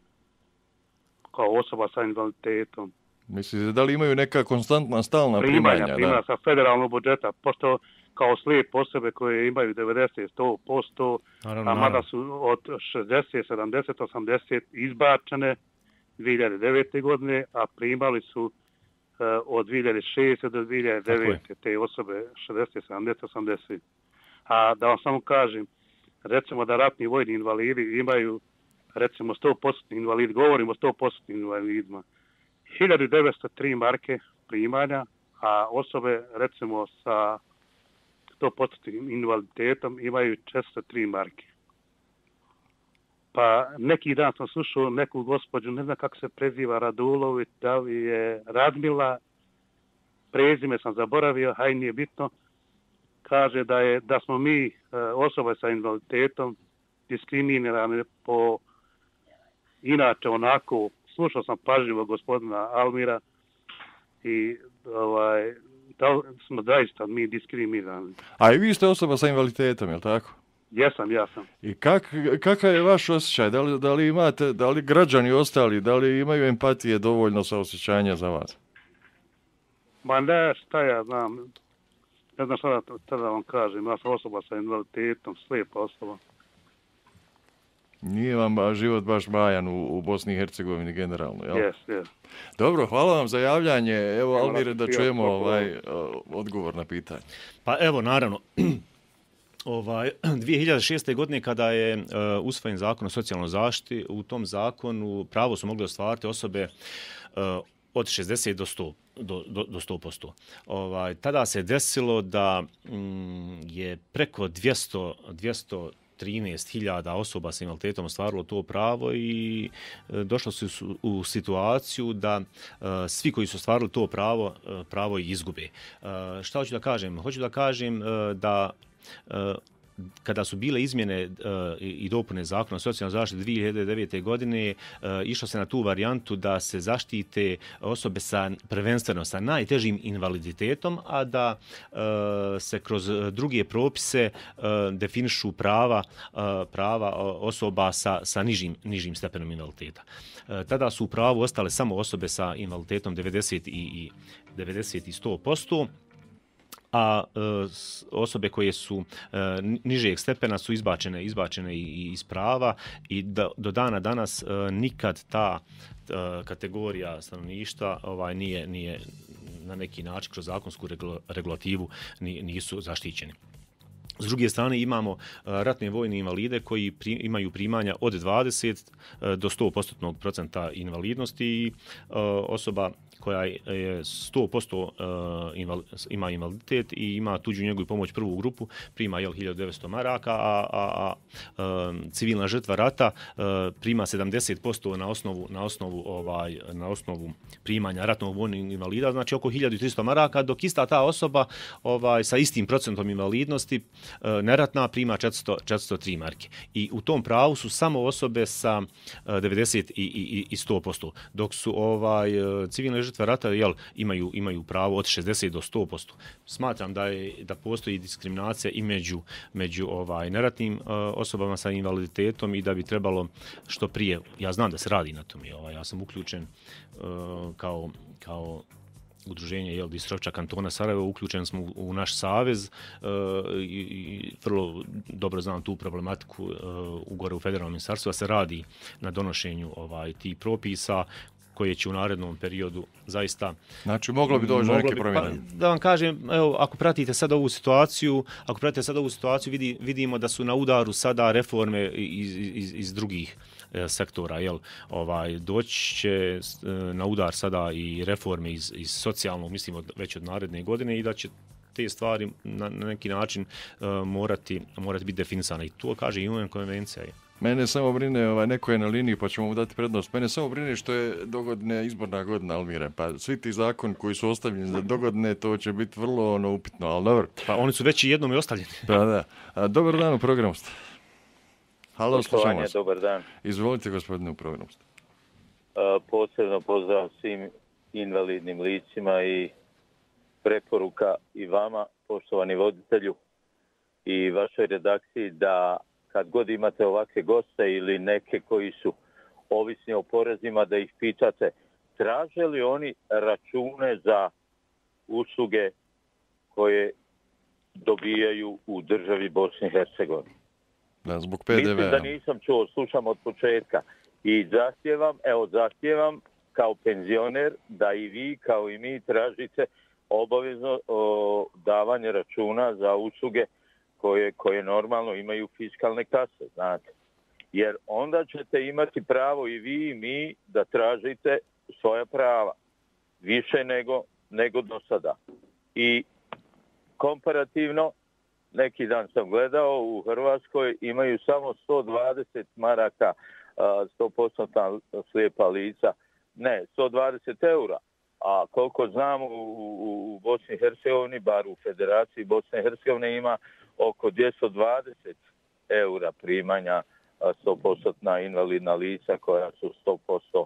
kao osoba sa invaliditetom? Mislite da li imaju neka konstantna, stalna primanja? Primanja, primanja da. Sa federalnog budžeta, pošto kao slijep osobe koje imaju devedeset do sto posto, a mada su od šezdeset, sedamdeset, osamdeset izbačene dvije hiljade devete. godine, a primali su uh, od dvije hiljade šeste. do dvije hiljade devete. te osobe šezdeset, sedamdeset, osamdeset. A da vam samo kažem, recimo da ratni vojni invalidi imaju recimo sto posto invalidi, govorimo o sto posto invalidima, hiljadu devetsto tri marke primanja, a osobe recimo sa sto posto invaliditetom imaju četiristo tri marke. Pa neki dan sam slušao neku gospođu, ne znam kako se preziva, Radulović, da li je Radmila, prezime sam zaboravio, haj nije bitno, kaže da je da smo mi e, osobe sa invaliditetom diskriminirane po inače onako, slušao sam pažljivo gospodina Almira i ovaj, da smo zaista mi diskriminirani. A i vi ste osoba sa invaliditetom, je li tako? Jesam, ja sam. I kak, kakav je vaš osjećaj? Da li, da li imate, da li građani ostali, da li imaju empatije dovoljno sa osjećanja za vas? Ma ne, šta ja znam. Ne znam šta da, da vam kažem. Ja sam osoba sa invaliditetom, slijepa osoba. Nije vam život baš bajan u, u Bosni i Hercegovini generalno, jel? Jes, jes. Dobro, hvala vam za javljanje. Evo, Almire, da čujemo ovaj, odgovor na pitanje. Pa evo, naravno, ovaj, dvije hiljade šeste. godine kada je uh, usvojen zakon o socijalnoj zaštiti, u tom zakonu pravo su mogli ostvariti osobe uh, od šezdeset do sto. Do, do, do sto posto. Ovaj, tada se desilo da mm, je preko dvjesto, dvjesto trinaest hiljada osoba s invaliditetom ostvarilo to pravo i e, došlo su u situaciju da e, svi koji su ostvarili to pravo, e, pravo i izgube. E, šta hoću da kažem? Hoću da kažem e, da e, kada su bile izmjene uh, i dopune zakona o socijalnoj zaštiti dvije hiljade devete. godine, uh, išlo se na tu varijantu da se zaštite osobe sa prvenstveno sa najtežim invaliditetom, a da uh, se kroz druge propise uh, definišu prava uh, prava osoba sa sa nižim nižim stepenom invaliditeta. Uh, tada su u pravu ostale samo osobe sa invaliditetom devedeset i devedeset i sto posto. A e, osobe koje su e, nižeg stepena su izbačene, izbačene i, i iz prava i da, do dana danas e, nikad ta e, kategorija stanovništva ovaj, nije, nije na neki način kroz zakonsku regula, regulativu nisu zaštićeni. S druge strane imamo uh, ratne vojne invalide koji pri, imaju primanja od dvadeset do sto posto procenta invalidnosti i uh, osoba koja je sto posto uh, inval, ima invaliditet i ima tuđu njegu i pomoć prvu grupu, prima jel, hiljadu devetsto maraka, a, a, a um, civilna žrtva rata uh, prima sedamdeset posto na osnovu, na osnovu, ovaj, na osnovu primanja ratnog vojnog invalida, znači oko hiljadu tristo maraka, dok ista ta osoba ovaj, sa istim procentom invalidnosti neratna prima četiristo, četiristo tri marke. I u tom pravu su samo osobe sa devedeset i, i, i sto posto, dok su ovaj civilne žrtve rata jel, imaju, imaju pravo od šezdeset do sto posto. Smatram da je da postoji diskriminacija i među, među ovaj, neratnim uh, osobama sa invaliditetom i da bi trebalo što prije, ja znam da se radi na tom, ovaj, ja sam uključen uh, kao, kao udruženje jel, distrofča kantona Sarajevo, uključen smo u, u naš savez uh, i, i vrlo dobro znam tu problematiku uh, u gore u federalnom ministarstvu, da se radi na donošenju ovaj, tih propisa koje će u narednom periodu zaista... Znači, moglo bi doći do neke promjene. Pa, da vam kažem, evo, ako pratite sad ovu situaciju, ako pratite sad ovu situaciju, vidi, vidimo da su na udaru sada reforme iz, iz, iz drugih e, sektora, jel? Ovaj, doći će e, na udar sada i reforme iz, iz socijalnog, mislim, od, već od naredne godine i da će te stvari na, na neki način e, morati, morati biti definisane. I to kaže i U N konvencija. Je. Mene samo brine, ovaj, neko je na liniji pa ćemo mu dati prednost. Mene samo brine što je dogodne izborna godina, Almire. Pa svi ti zakon koji su ostavljeni za dogodne, to će biti vrlo ono, upitno, ali dobro. Pa oni su već i jednom i ostavljeni. Pa da. A, dobar dan u programu ste. Halo, slušamo vas. Dobar dan. Izvolite, gospodine, u programu ste. Uh, posebno pozdrav svim invalidnim licima i preporuka i vama, poštovani voditelju i vašoj redakciji, da kad god imate ovakve goste ili neke koji su ovisni o porezima, da ih pitate traže li oni račune za usluge koje dobijaju u državi Bosne i Hercegovine. Da, zbog P D V-a. Mislim da nisam čuo, slušam od početka. I zahtijevam, evo zahtijevam kao penzioner da i vi kao i mi tražite obavezno o, davanje računa za usluge koje, koje normalno imaju fiskalne kase, znate. Jer onda ćete imati pravo i vi i mi da tražite svoja prava. Više nego, nego do sada. I komparativno, neki dan sam gledao, u Hrvatskoj imaju samo sto dvadeset maraka, sto posto slijepa lica, ne, sto dvadeset eura A koliko znam, u, u, u Bosni i Hercegovini, bar u Federaciji Bosne i Hercegovine, ima oko dvjesto dvadeset eura primanja sto posto invalidna lica koja su sto posto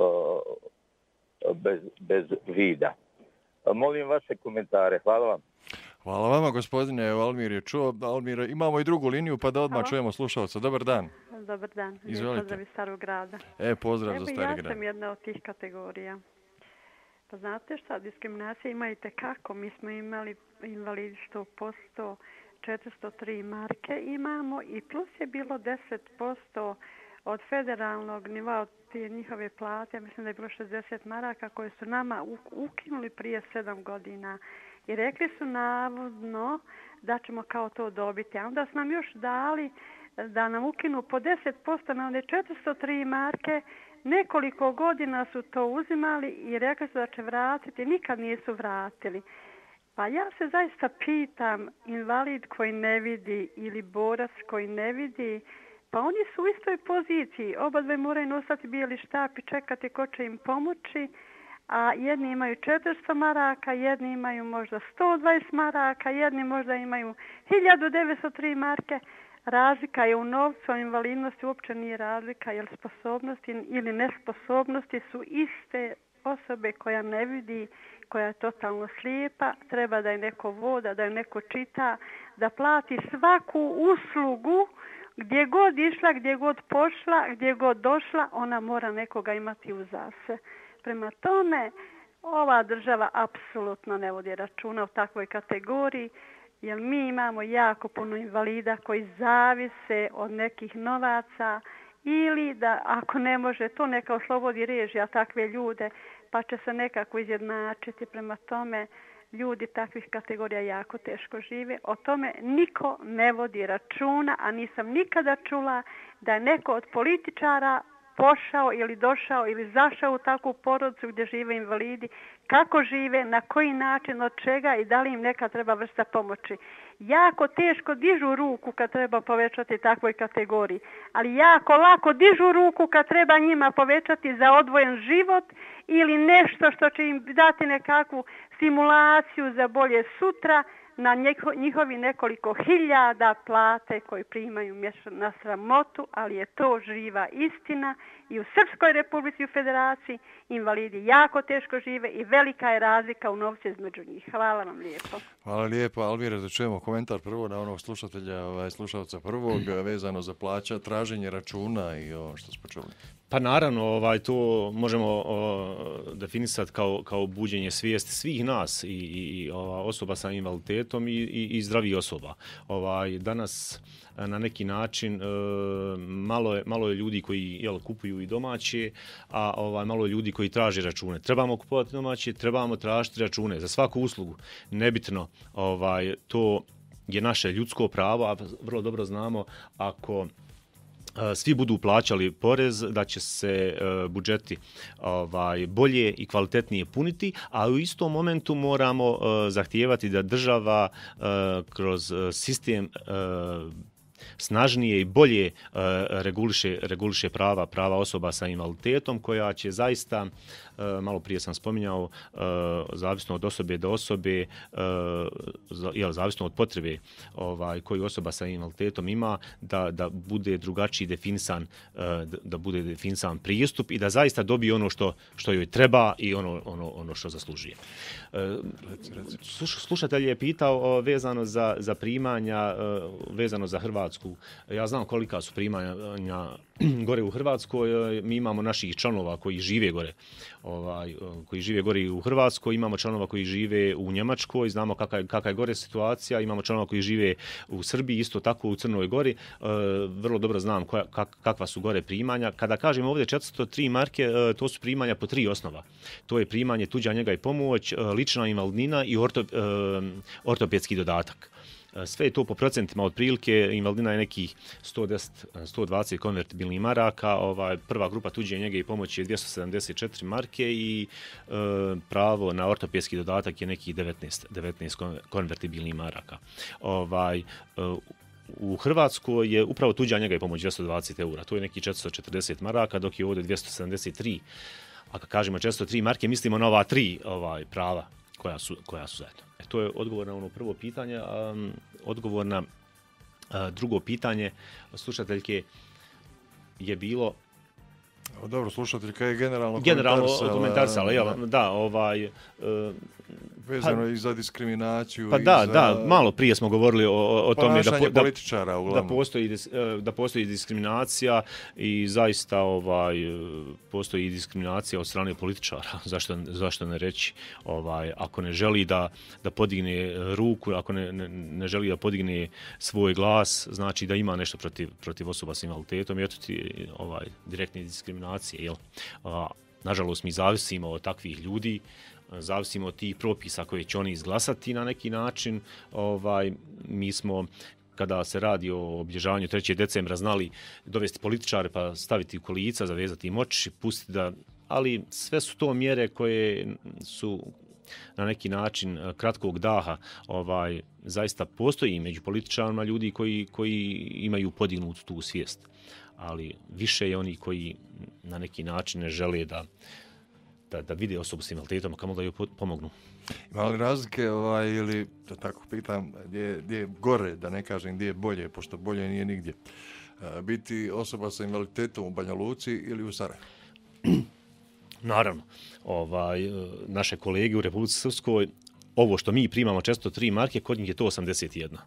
bez, bez vida. Molim vaše komentare. Hvala vam. Hvala vama, gospodine. Evo, Almir je čuo. Almir, imamo i drugu liniju, pa da odmah Halo. čujemo slušalca. Dobar dan. Dobar dan. Izvolite. Pozdrav iz Starog grada. E, pozdrav Evo, za Stari ja grad. Ja sam jedna od tih kategorija. Pa znate šta, diskriminacija ima i tekako. Mi smo imali invalidi sto posto, četiristo tri marke imamo i plus je bilo deset posto od federalnog nivoa, od te njihove plate, mislim da je bilo šezdeset maraka koje su nama ukinuli prije sedam godina. I rekli su navodno da ćemo kao to dobiti. A onda su nam još dali da nam ukinu po deset posto na one četiristo tri marke. Nekoliko godina su to uzimali i rekli su da će vratiti. Nikad nisu vratili. Pa ja se zaista pitam, invalid koji ne vidi ili borac koji ne vidi, pa oni su u istoj poziciji. Oba dve moraju nosati bijeli štap i čekati ko će im pomoći. A jedni imaju četiristo maraka, jedni imaju možda sto dvadeset maraka, jedni možda imaju hiljadu devetsto tri marke. Razlika je u novcu, a invalidnosti uopće nije razlika, jer sposobnosti ili nesposobnosti su iste osobe koja ne vidi, koja je totalno slijepa, treba da je neko voda, da je neko čita, da plati svaku uslugu, gdje god išla, gdje god pošla, gdje god došla, ona mora nekoga imati uz se. Prema tome, ova država apsolutno ne vodi računa u takvoj kategoriji, jer mi imamo jako puno invalida koji zavise od nekih novaca ili da ako ne može to neka oslobodi režija takve ljude pa će se nekako izjednačiti. Prema tome, ljudi takvih kategorija jako teško žive. O tome niko ne vodi računa, a nisam nikada čula da je neko od političara pošao ili došao ili zašao u takvu porodicu gdje žive invalidi, kako žive, na koji način, od čega i da li im neka treba vrsta pomoći. Jako teško dižu ruku kad treba povećati takvoj kategoriji, ali jako lako dižu ruku kad treba njima povećati za odvojen život ili nešto što će im dati nekakvu stimulaciju za bolje sutra na njihovi nekoliko hiljada plate koji primaju mjesečno na sramotu, ali je to živa istina i u Srpskoj Republici u Federaciji invalidi jako teško žive i velika je razlika u novcu između njih. Hvala vam lijepo. Hvala lijepo. Almira, da čujemo komentar prvo na onog slušatelja, ovaj, slušalca prvog, vezano za plaća, traženje računa i ovo što smo čuli. Pa naravno, ovaj, to možemo o, definisati kao, kao buđenje svijesti svih nas i, i, i ova, osoba sa invaliditetom i, i, i zdravih osoba. Ovaj, danas na neki način e, malo, je, malo je ljudi koji jel, kupuju i domaće, a ovaj, malo je ljudi koji traže račune. Trebamo kupovati domaće, trebamo tražiti račune za svaku uslugu. Nebitno, ovaj, to je naše ljudsko pravo, a vrlo dobro znamo ako svi budu plaćali porez, da će se uh, budžeti ovaj, bolje i kvalitetnije puniti, a u istom momentu moramo uh, zahtijevati da država uh, kroz sistem uh, snažnije i bolje uh, reguliše, reguliše prava, prava osoba sa invaliditetom, koja će zaista, uh, malo prije sam spominjao, uh, zavisno od osobe do osobe, uh, jel, zavisno od potrebe ovaj, koju osoba sa invaliditetom ima, da, da bude drugačiji definisan, uh, da bude definisan pristup i da zaista dobije ono što, što joj treba i ono, ono, ono što zaslužuje. Uh, slušatelj je pitao uh, vezano za, za primanja, uh, vezano za Hrvatsku. Ja znam kolika su primanja gore u Hrvatskoj. Mi imamo naših članova koji žive gore, ovaj, koji žive gore u Hrvatskoj, imamo članova koji žive u Njemačkoj, znamo kakva je, kakva je gore situacija, imamo članova koji žive u Srbiji, isto tako u Crnoj Gori. Vrlo dobro znam koja, kak, kakva su gore primanja. Kada kažem ovdje četiristo tri marke, to su primanja po tri osnova. To je primanje tuđa njega i pomoć, lična invalidnina i orto, ortopedski dodatak. Sve je to po procentima, otprilike invalidina je nekih sto deset do sto dvadeset konvertibilnih maraka, ovaj, prva grupa tuđe njege i pomoći je dvjesto sedamdeset četiri marke i e, pravo na ortopedski dodatak je nekih devetnaest, devetnaest konvertibilnih maraka. Ovaj, e, u Hrvatskoj je upravo tuđa njega i pomoć dvjesto dvadeset eura, to je nekih četiristo četrdeset maraka, dok je ovdje dvjesto sedamdeset tri a kad kažemo često tri marke, mislimo na ova tri ovaj, prava koja su, koja su zajedno. E, to je odgovor na ono prvo pitanje. Um, odgovor na uh, drugo pitanje slušateljke je bilo... O, dobro, slušateljka je generalno generalno komentarsala. Ja, da, ovaj... Uh, vezano pa, i za diskriminaciju. Pa i da, za... da, malo prije smo govorili o, o tome da, po, političara, da, da, postoji, da postoji diskriminacija i zaista ovaj, postoji i diskriminacija od strane političara. Zašto, zašto ne reći? Ovaj, ako ne želi da, da podigne ruku, ako ne, ne, ne želi da podigne svoj glas, znači da ima nešto protiv, protiv osoba s invaliditetom i eto ti ovaj, direktne diskriminacije. Jel? A, nažalost, mi zavisimo od takvih ljudi, zavisimo od tih propisa koje će oni izglasati na neki način. Ovaj, mi smo, kada se radi o obilježavanju trećeg decembra, znali dovesti političare pa staviti u kolica, zavezati im oči, pustiti da... Ali sve su to mjere koje su na neki način kratkog daha. Ovaj, zaista postoji među političarima ljudi koji, koji imaju podignutu tu svijest. Ali više je oni koji na neki način ne žele da Da, da vide osobu s invaliditetom, kamo da ju pomognu. Ima li razlike, ovaj, ili, da tako pitam, gdje, gdje je gore, da ne kažem gdje je bolje, pošto bolje nije nigdje, biti osoba sa invaliditetom u Banja Luci ili u Sarajevu? Naravno. Ovaj, naše kolege u Republici Srpskoj, ovo što mi primamo često tri marke, kod njih je to osamdeset jedna.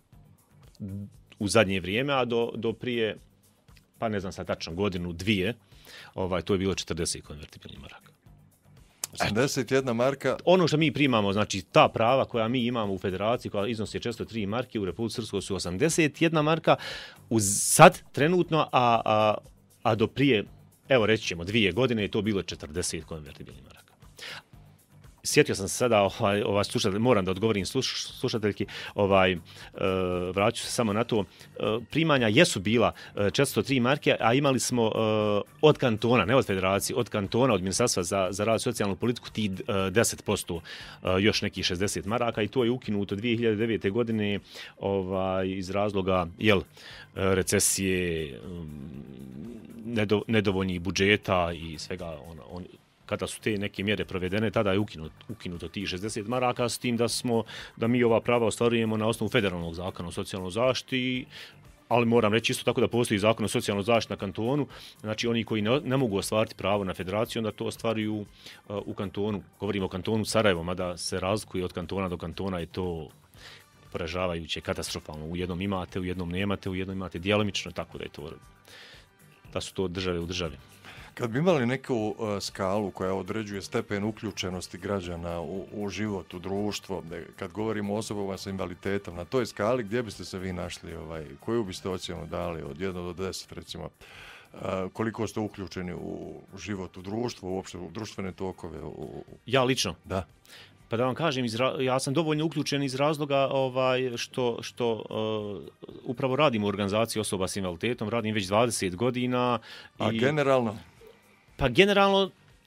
U zadnje vrijeme, a do, do prije, pa ne znam sad tačno, godinu, dvije, ovaj, to je bilo četrdeset konvertibilnih maraka. osamdeset jedna marka. Ono što mi primamo, znači ta prava koja mi imamo u federaciji, koja iznosi često tri marke, u Republici Srpskoj su osamdeset jedna marka, uz sad trenutno, a, a, a do prije, evo reći ćemo, dvije godine je to bilo četrdeset konvertibilnih maraka. Sjetio sam se sada, ovaj, ovaj slušatelj, moram da odgovorim sluš, slušateljki, ovaj, e, vraću se samo na to. E, primanja jesu bila četiristo tri marke, a imali smo e, od kantona, ne od federacije, od kantona, od Ministarstva za, za rad i socijalnu politiku, ti e, deset posto, e, još nekih šezdeset maraka i to je ukinuto dvije hiljade devete. godine ovaj, iz razloga jel, recesije, nedo, nedovoljnih budžeta i svega ono, on, kada su te neke mjere provedene, tada je ukinuto, ukinuto tih šezdeset maraka, s tim da smo, da mi ova prava ostvarujemo na osnovu federalnog zakona o socijalnoj zaštiti, ali moram reći isto tako da postoji zakon o socijalnoj zaštiti na kantonu, znači oni koji ne, ne mogu ostvariti pravo na federaciju, onda to ostvaruju uh, u kantonu, govorimo o kantonu Sarajevo, mada se razlikuje od kantona do kantona, je to poražavajuće, katastrofalno. U jednom imate, u jednom nemate, u jednom imate djelomično, tako da je to, da su to države u državi. Kad bi imali neku uh, skalu koja određuje stepen uključenosti građana u, u život, u društvo, kad govorimo o osobama sa invaliditetom, na toj skali gdje biste se vi našli, ovaj, koju biste ocjenu dali od jedna do deset recimo, uh, koliko ste uključeni u život, u društvo, uopšte u društvene tokove? U... Ja lično? Da. Pa da vam kažem, ja sam dovoljno uključen iz razloga ovaj, što, što uh, upravo radim u organizaciji osoba s invaliditetom, radim već dvadeset godina. A i... generalno? Pa generalno,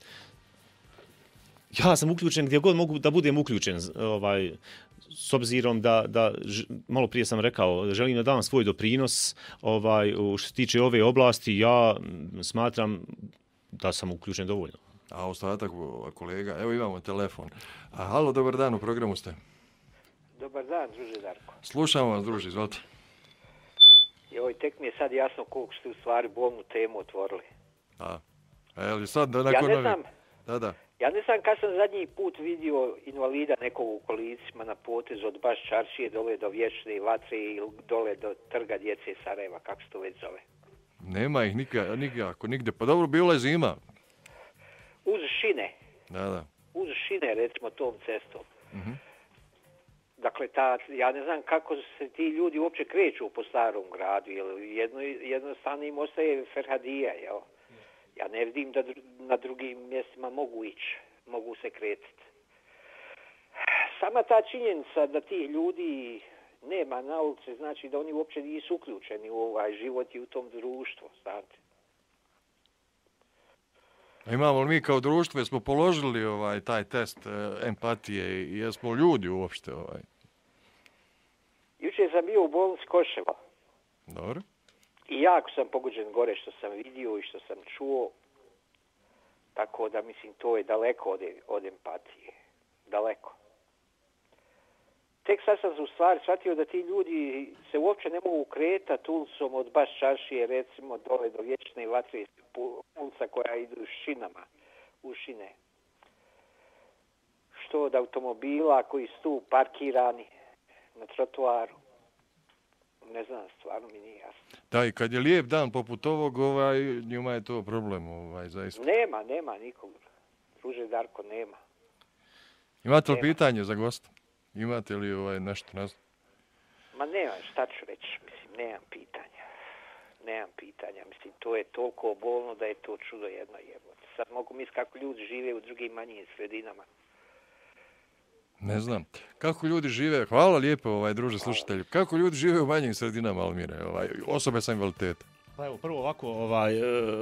ja sam uključen gdje god mogu da budem uključen, ovaj, s obzirom da, da malo prije sam rekao, želim da dam svoj doprinos ovaj, što se tiče ove oblasti, ja smatram da sam uključen dovoljno. A ostatak kolega, evo imamo telefon. A, halo, dobar dan, u programu ste. Dobar dan, druže Darko. Slušamo vas, druže, izvolite. Joj, tek mi je sad jasno koliko ste u stvari bolnu temu otvorili. A, ali sad da nakon... Ja ne znam, da, da. Ja ne znam kad sam zadnji put vidio invalida nekog u kolicima na potezu od baš Čaršije dole do Vječne vatre ili dole do trga djece Sarajeva, kako se to već zove. Nema ih nikako, nikako, nigde. Pa dobro, bila je zima. Uz šine. Da, da. Uz šine, recimo, tom cestom. Uh-huh. Dakle, ta, ja ne znam kako se ti ljudi uopće kreću po starom gradu, jer jedno, jednostavno im ostaje Ferhadija, jel? Ja ne vidim da na drugim mjestima mogu ići, mogu se kretiti. Sama ta činjenica da ti ljudi nema na ulici, znači da oni uopće nisu uključeni u ovaj život i u tom društvu, znate. Imamo li mi kao društvo, jesmo položili ovaj taj test e, empatije i jesmo ljudi uopšte? Ovaj? Jučer sam bio u bolnici Koševo. Dobro. I jako sam pogođen gore što sam vidio i što sam čuo. Tako tako da, mislim, to je daleko od, od empatije. Daleko. Tek sad sam u stvari shvatio da ti ljudi se uopće ne mogu kretati ulicom od baš čaršije, recimo, dole do vječne vatre, ulica koja ide u šinama, u šine. Što od automobila koji su tu parkirani na trotoaru. Ne znam, stvarno mi nije jasno. Da, i kad je lijep dan poput ovog, ovaj, njima je to problem, ovaj, zaista. Nema, nema nikog. Ruže Darko, nema. Imate li nema. pitanje za gosta? Imate li ovaj nešto, ne znam? Ma nemam, šta ću reći, mislim, nemam pitanja. Nemam pitanja, mislim, to je toliko bolno da je to čudo jedno jebote. Sad mogu misliti kako ljudi žive u drugim manjim sredinama. Ne znam. Kako ljudi žive, hvala lijepo, ovaj, druže slušatelju, kako ljudi žive u manjim sredinama, Almire, ovaj, osobe sa invaliditetom? Pa evo, prvo ovako, ovaj,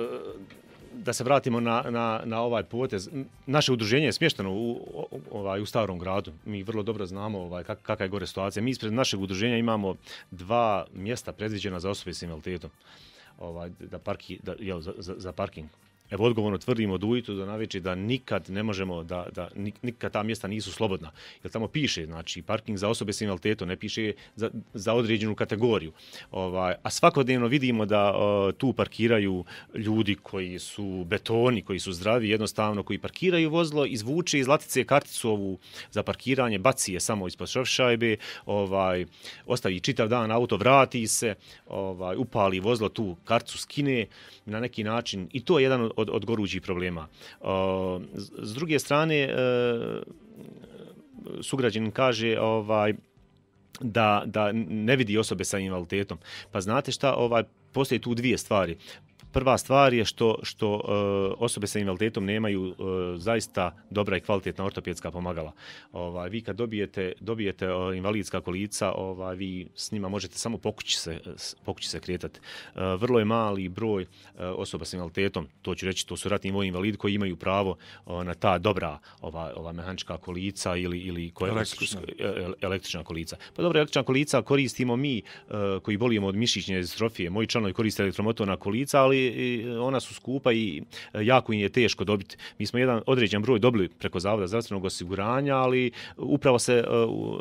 da se vratimo na, na, na ovaj potez. Naše udruženje je smješteno u, ovaj, u Starom gradu. Mi vrlo dobro znamo ovaj, kak, kakva je gore situacija. Mi ispred našeg udruženja imamo dva mjesta predviđena za osobe s invaliditetom. Ovaj, da parki, da, jel, za, za, za parking. Evo odgovorno tvrdimo od ujutru do navečer da nikad ne možemo, da, da nikad ta mjesta nisu slobodna. Jer tamo piše, znači, parking za osobe s invaliditetom, ne piše za, za određenu kategoriju. Ovaj, a svakodnevno vidimo da o, tu parkiraju ljudi koji su betoni, koji su zdravi, jednostavno, koji parkiraju vozilo, izvuče iz latice karticu ovu za parkiranje, baci je samo ispod šošajbe, ovaj, ostavi čitav dan auto, vrati se, ovaj, upali vozilo, tu karticu skine na neki način i to je jedan od Od, od gorućih problema. Uh, s druge strane, uh, sugrađanin kaže ovaj, da, da ne vidi osobe sa invaliditetom. Pa znate šta, ovaj, postoje tu dvije stvari. Prva stvar je što, što uh, osobe sa invaliditetom nemaju uh, zaista dobra i kvalitetna ortopedska pomagala. Ovaj, vi kad dobijete, dobijete uh, invalidska kolica, ovaj, vi s njima možete samo pokući se, pokući se kretati. Uh, vrlo je mali broj uh, osoba sa invaliditetom, to ću reći, to su ratni vojni invalidi koji imaju pravo uh, na ta dobra ova, ova mehanička kolica ili, ili koja, električna. električna kolica. Pa dobro, električna kolica koristimo mi uh, koji bolujemo od mišićne distrofije. Moji članovi koriste elektromotorna kolica, ali ona su skupa i jako im je teško dobiti. Mi smo jedan određen broj dobili preko Zavoda zdravstvenog osiguranja, ali upravo se uh, uh,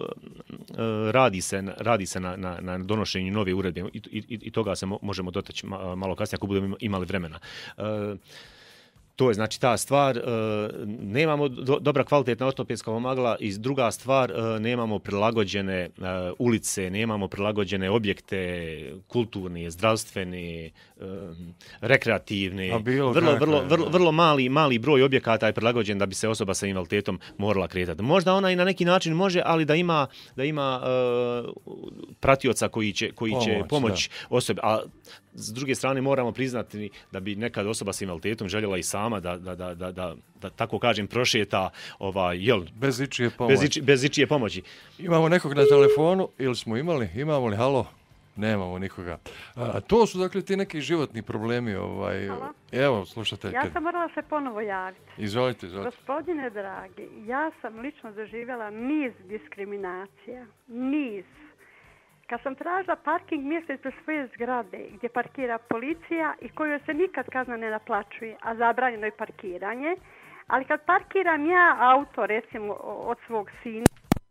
radi se, radi se na, na, na donošenju nove uredbe i, i, i toga se mo, možemo dotaći malo kasnije ako budemo imali vremena. Uh, To je znači ta stvar, e, nemamo do, dobra kvalitetna ortopedska pomagala i druga stvar, e, nemamo prilagođene e, ulice, nemamo prilagođene objekte kulturne, zdravstvene, e, rekreativne. Vrlo, vrlo, vrlo, vrlo mali, mali broj objekata je prilagođen da bi se osoba sa invaliditetom morala kretati. Možda ona i na neki način može, ali da ima, da ima e, pratioca koji će, koji će pomoć, pomoć osobi. A s druge strane moramo priznati da bi nekad osoba sa invaliditetom željela i sama da, da, da, da, da, da tako kažem prošeta ovaj, jel, bez ičije pomoći. Bez, iči, bez ičije pomoći. Imamo nekog na telefonu ili smo imali? Imamo li? Halo? Nemamo nikoga. A, to su dakle ti neki životni problemi. Ovaj, evo, slušateljke. Ja sam morala se ponovo javiti. Izvolite, izvolite. Gospodine dragi, ja sam lično doživjela niz diskriminacija. Niz. Kad sam tražila parking mjesto ispred svoje zgrade gdje parkira policija i kojoj se nikad kazna ne naplaćuje, a zabranjeno je parkiranje, ali kad parkiram ja auto, recimo, od svog sina,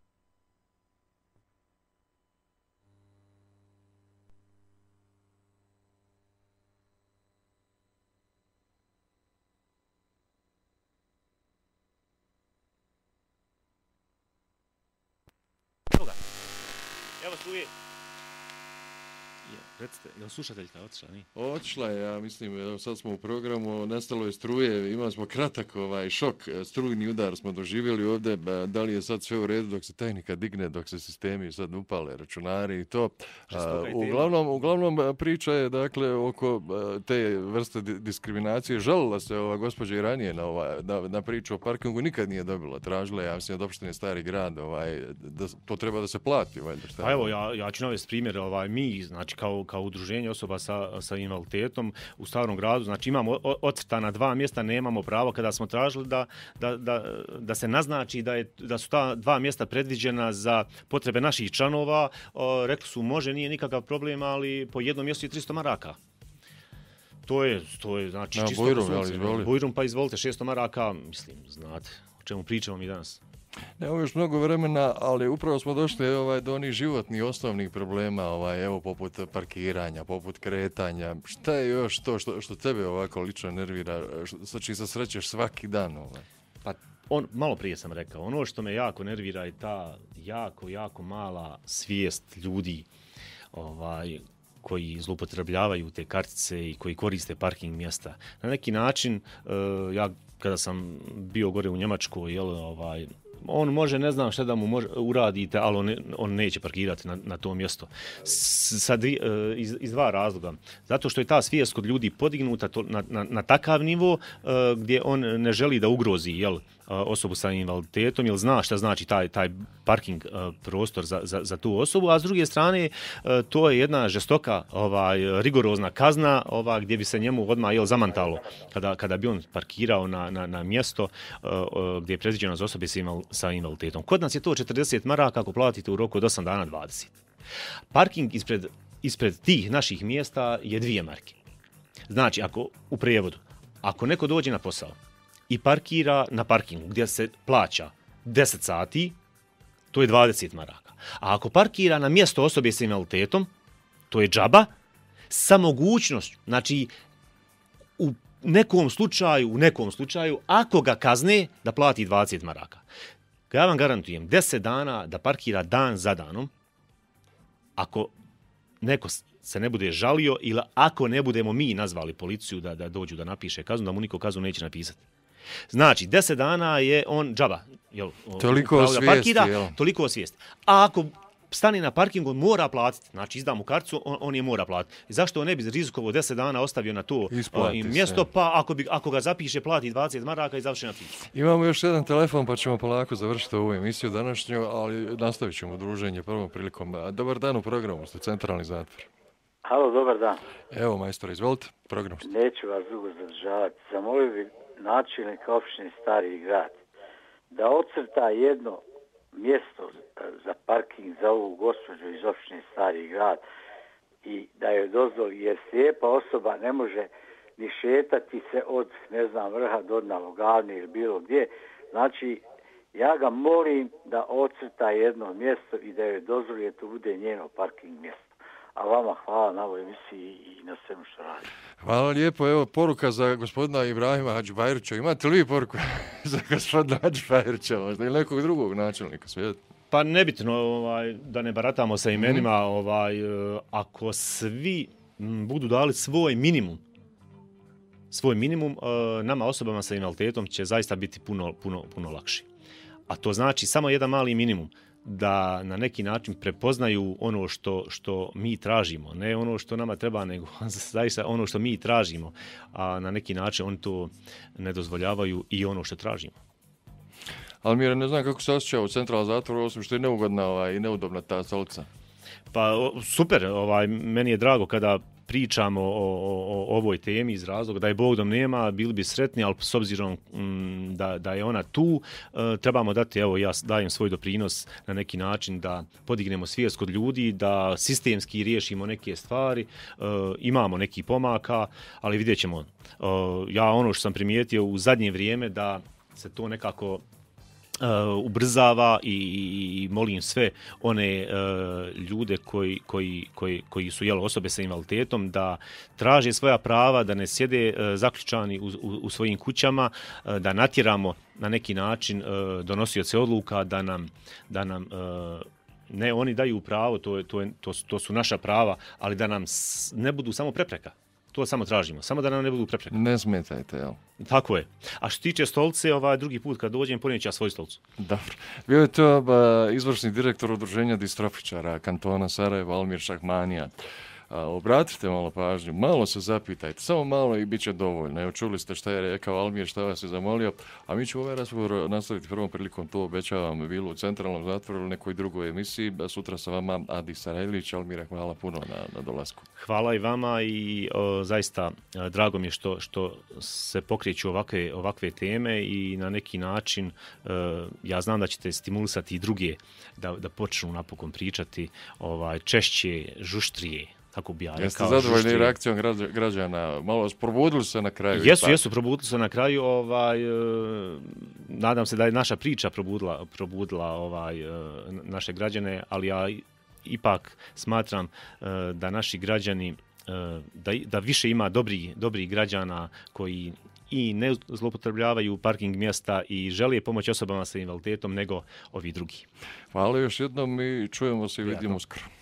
evo tu je. Recite, je li slušateljka otišla? Nije? Otišla je, ja mislim, evo sad smo u programu, nastalo je struje, imali smo kratak ovaj, šok, strujni udar smo doživjeli ovdje, da li je sad sve u redu dok se tehnika digne, dok se sistemi sad upale, računari i to. A, uglavnom, uglavnom priča je dakle oko te vrste diskriminacije, žalila se ova gospođa i ranije na, ovaj, na, na priču o parkingu, nikad nije dobila, tražila je, ja mislim, od opštine Stari grad, ovaj, da to treba da se plati. Ovaj, da pa evo, ja, ja ću navesti primjer, ovaj, mi, znači, kao kao udruženje osoba sa, sa invaliditetom u Starom gradu, znači imamo ocrtana dva mjesta, nemamo pravo kada smo tražili da, da, da, da se naznači da, je, da su ta dva mjesta predviđena za potrebe naših članova, o, rekli su može, nije nikakav problem, ali po jednom mjestu je tristo maraka. to je, to je znači na, čisto Bujrum, sunce. Bujrum, pa izvolite, šesto maraka, mislim, znate, o čemu pričamo mi danas. Evo još mnogo vremena, ali upravo smo došli ovaj, do onih životnih osnovnih problema, ovaj, evo poput parkiranja, poput kretanja. Šta je još to što, što tebe ovako lično nervira, sa čim se srećeš svaki dan? Ovaj? Pa on, malo prije sam rekao, ono što me jako nervira je ta jako, jako mala svijest ljudi ovaj, koji zloupotrebljavaju te kartice i koji koriste parking mjesta. Na neki način, uh, ja kada sam bio gore u Njemačkoj, jel, ovaj, on može, ne znam šta da mu može, uradite, ali on, ne, on neće parkirati na, na to mjesto. S, sa dvi, iz, iz dva razloga. Zato što je ta svijest kod ljudi podignuta to, na, na, na takav nivo uh, gdje on ne želi da ugrozi, jel, osobu sa invaliditetom, jer zna šta znači taj, taj parking uh, prostor za, za, za tu osobu, a s druge strane uh, to je jedna žestoka, ovaj, rigorozna kazna ovaj, gdje bi se njemu odmah jel, zamantalo kada, kada bi on parkirao na, na, na mjesto uh, uh, gdje je predviđeno za osobe sa, inval, sa invaliditetom. Kod nas je to četrdeset maraka ako platite u roku od osam dana dvadeset. Parking ispred, ispred tih naših mjesta je dvije marke. Znači, ako u prijevodu, ako neko dođe na posao i parkira na parkingu gdje se plaća deset sati, to je dvadeset maraka. A ako parkira na mjesto osobe s invaliditetom, to je džaba, sa mogućnošću, znači u nekom slučaju, u nekom slučaju, ako ga kazne, da plati dvadeset maraka. Ja vam garantujem, deset dana da parkira dan za danom, ako neko se ne bude žalio ili ako ne budemo mi nazvali policiju da, da dođu da napiše kaznu, da mu niko kaznu neće napisati. Znači, deset dana je on džaba. Jel, toliko svijesti, parkira, jel? Toliko svijesti. A ako stane na parkingu, on mora platiti. Znači, izda mu karticu, on, on je mora platiti. Zašto on ne bi rizikovao deset dana ostavio na to uh, mjesto, pa ako, bi, ako ga zapiše, plati dvadeset maraka i završi na priču. Imamo još jedan telefon, pa ćemo polako završiti ovu emisiju današnju, ali nastavit ćemo druženje prvom prilikom. Dobar dan u programu, ste Centralni zatvor. Halo, dobar dan. Evo, majstor, izvolite, program. Neću vas dugo zadržavati. Zamolio bi načelnika opštine Stari Grad da ocrta jedno mjesto za parking za ovu gospođu iz opštine Stari Grad i da joj dozvoli, jer slijepa osoba ne može ni šetati se od, ne znam, vrha do dna Logavne ili bilo gdje. Znači, ja ga molim da ocrta jedno mjesto i da joj dozvoli da to bude njeno parking mjesto. A vama hvala na ovoj emisiji i na svemu što radi. Hvala lijepo. Evo poruka za gospodina Ibrahima Hadžibajrića. Imate li vi poruku za gospodina Hadžibajrića možda ili nekog drugog načelnika svijeta? Pa nebitno, ovaj, da ne baratamo sa imenima, mm. ovaj, ako svi budu dali svoj minimum, svoj minimum, nama osobama sa invaliditetom će zaista biti puno, puno, puno lakše. A to znači samo jedan mali minimum, da na neki način prepoznaju ono što, što mi tražimo, ne ono što nama treba, nego zaista ono što mi tražimo, a na neki način oni to ne dozvoljavaju i ono što tražimo. Almira, ne znam kako se osjeća u Centralnom zatvoru, osim što je neugodna ovaj, i neudobna ta stolica. Pa super, ovaj, meni je drago kada pričamo o, o, o ovoj temi iz razloga da je Bog dom nema, bili bi sretni, ali s obzirom m, da, da je ona tu, e, trebamo dati, evo ja dajem svoj doprinos na neki način da podignemo svijest kod ljudi, da sistemski riješimo neke stvari, e, imamo neki pomaka, ali vidjet ćemo. E, ja ono što sam primijetio u zadnje vrijeme da se to nekako Uh, ubrzava i, i, i molim sve one uh, ljude koji, koji, koji, koji su jel, osobe sa invaliditetom da traže svoja prava, da ne sjede uh, zaključani u, u, u svojim kućama, uh, da natjeramo na neki način uh, donosioce odluka da nam, da nam uh, ne oni daju pravo, to, to, to, to su naša prava, ali da nam s, ne budu samo prepreka. To samo tražimo, samo da nam ne budu prepreke. Ne smetajte, jel? Tako je. A što tiče stolice, ovaj drugi put kad dođem, ponijet ću ja svoju stolicu. Dobro. Bio je to ba, izvršni direktor udruženja distrofičara kantona Sarajevo, Almir Šahmanija. A, obratite malo pažnju, malo se zapitajte, samo malo i bit će dovoljno. Evo, čuli ste šta je rekao Almir, šta vas je zamolio, a mi ćemo ovaj razgovor nastaviti prvom prilikom, to obećavam, bilo u Centralnom zatvoru ili nekoj drugoj emisiji. Sutra sa vama Adi Sarajlić. Almira, hvala puno na, na dolasku. Hvala i vama i o, zaista drago mi je što, što se pokreću ovakve, ovakve teme i na neki način o, ja znam da ćete stimulisati i druge da, da počnu napokon pričati ovaj, češće, žuštrije, kako bi ja rekao. Jeste rekao, zadovoljni reakcijom građana? Malo probudili se na kraju? Jesu, jesu, probudili se na kraju. Ovaj, e, nadam se da je naša priča probudila, probudila ovaj, e, naše građane, ali ja ipak smatram e, da naši građani, e, da, da više ima dobrih dobri građana koji i ne zloupotrebljavaju parking mjesta i žele pomoći osobama sa invaliditetom nego ovi drugi. Hvala još jednom i čujemo se i vidimo uskoro.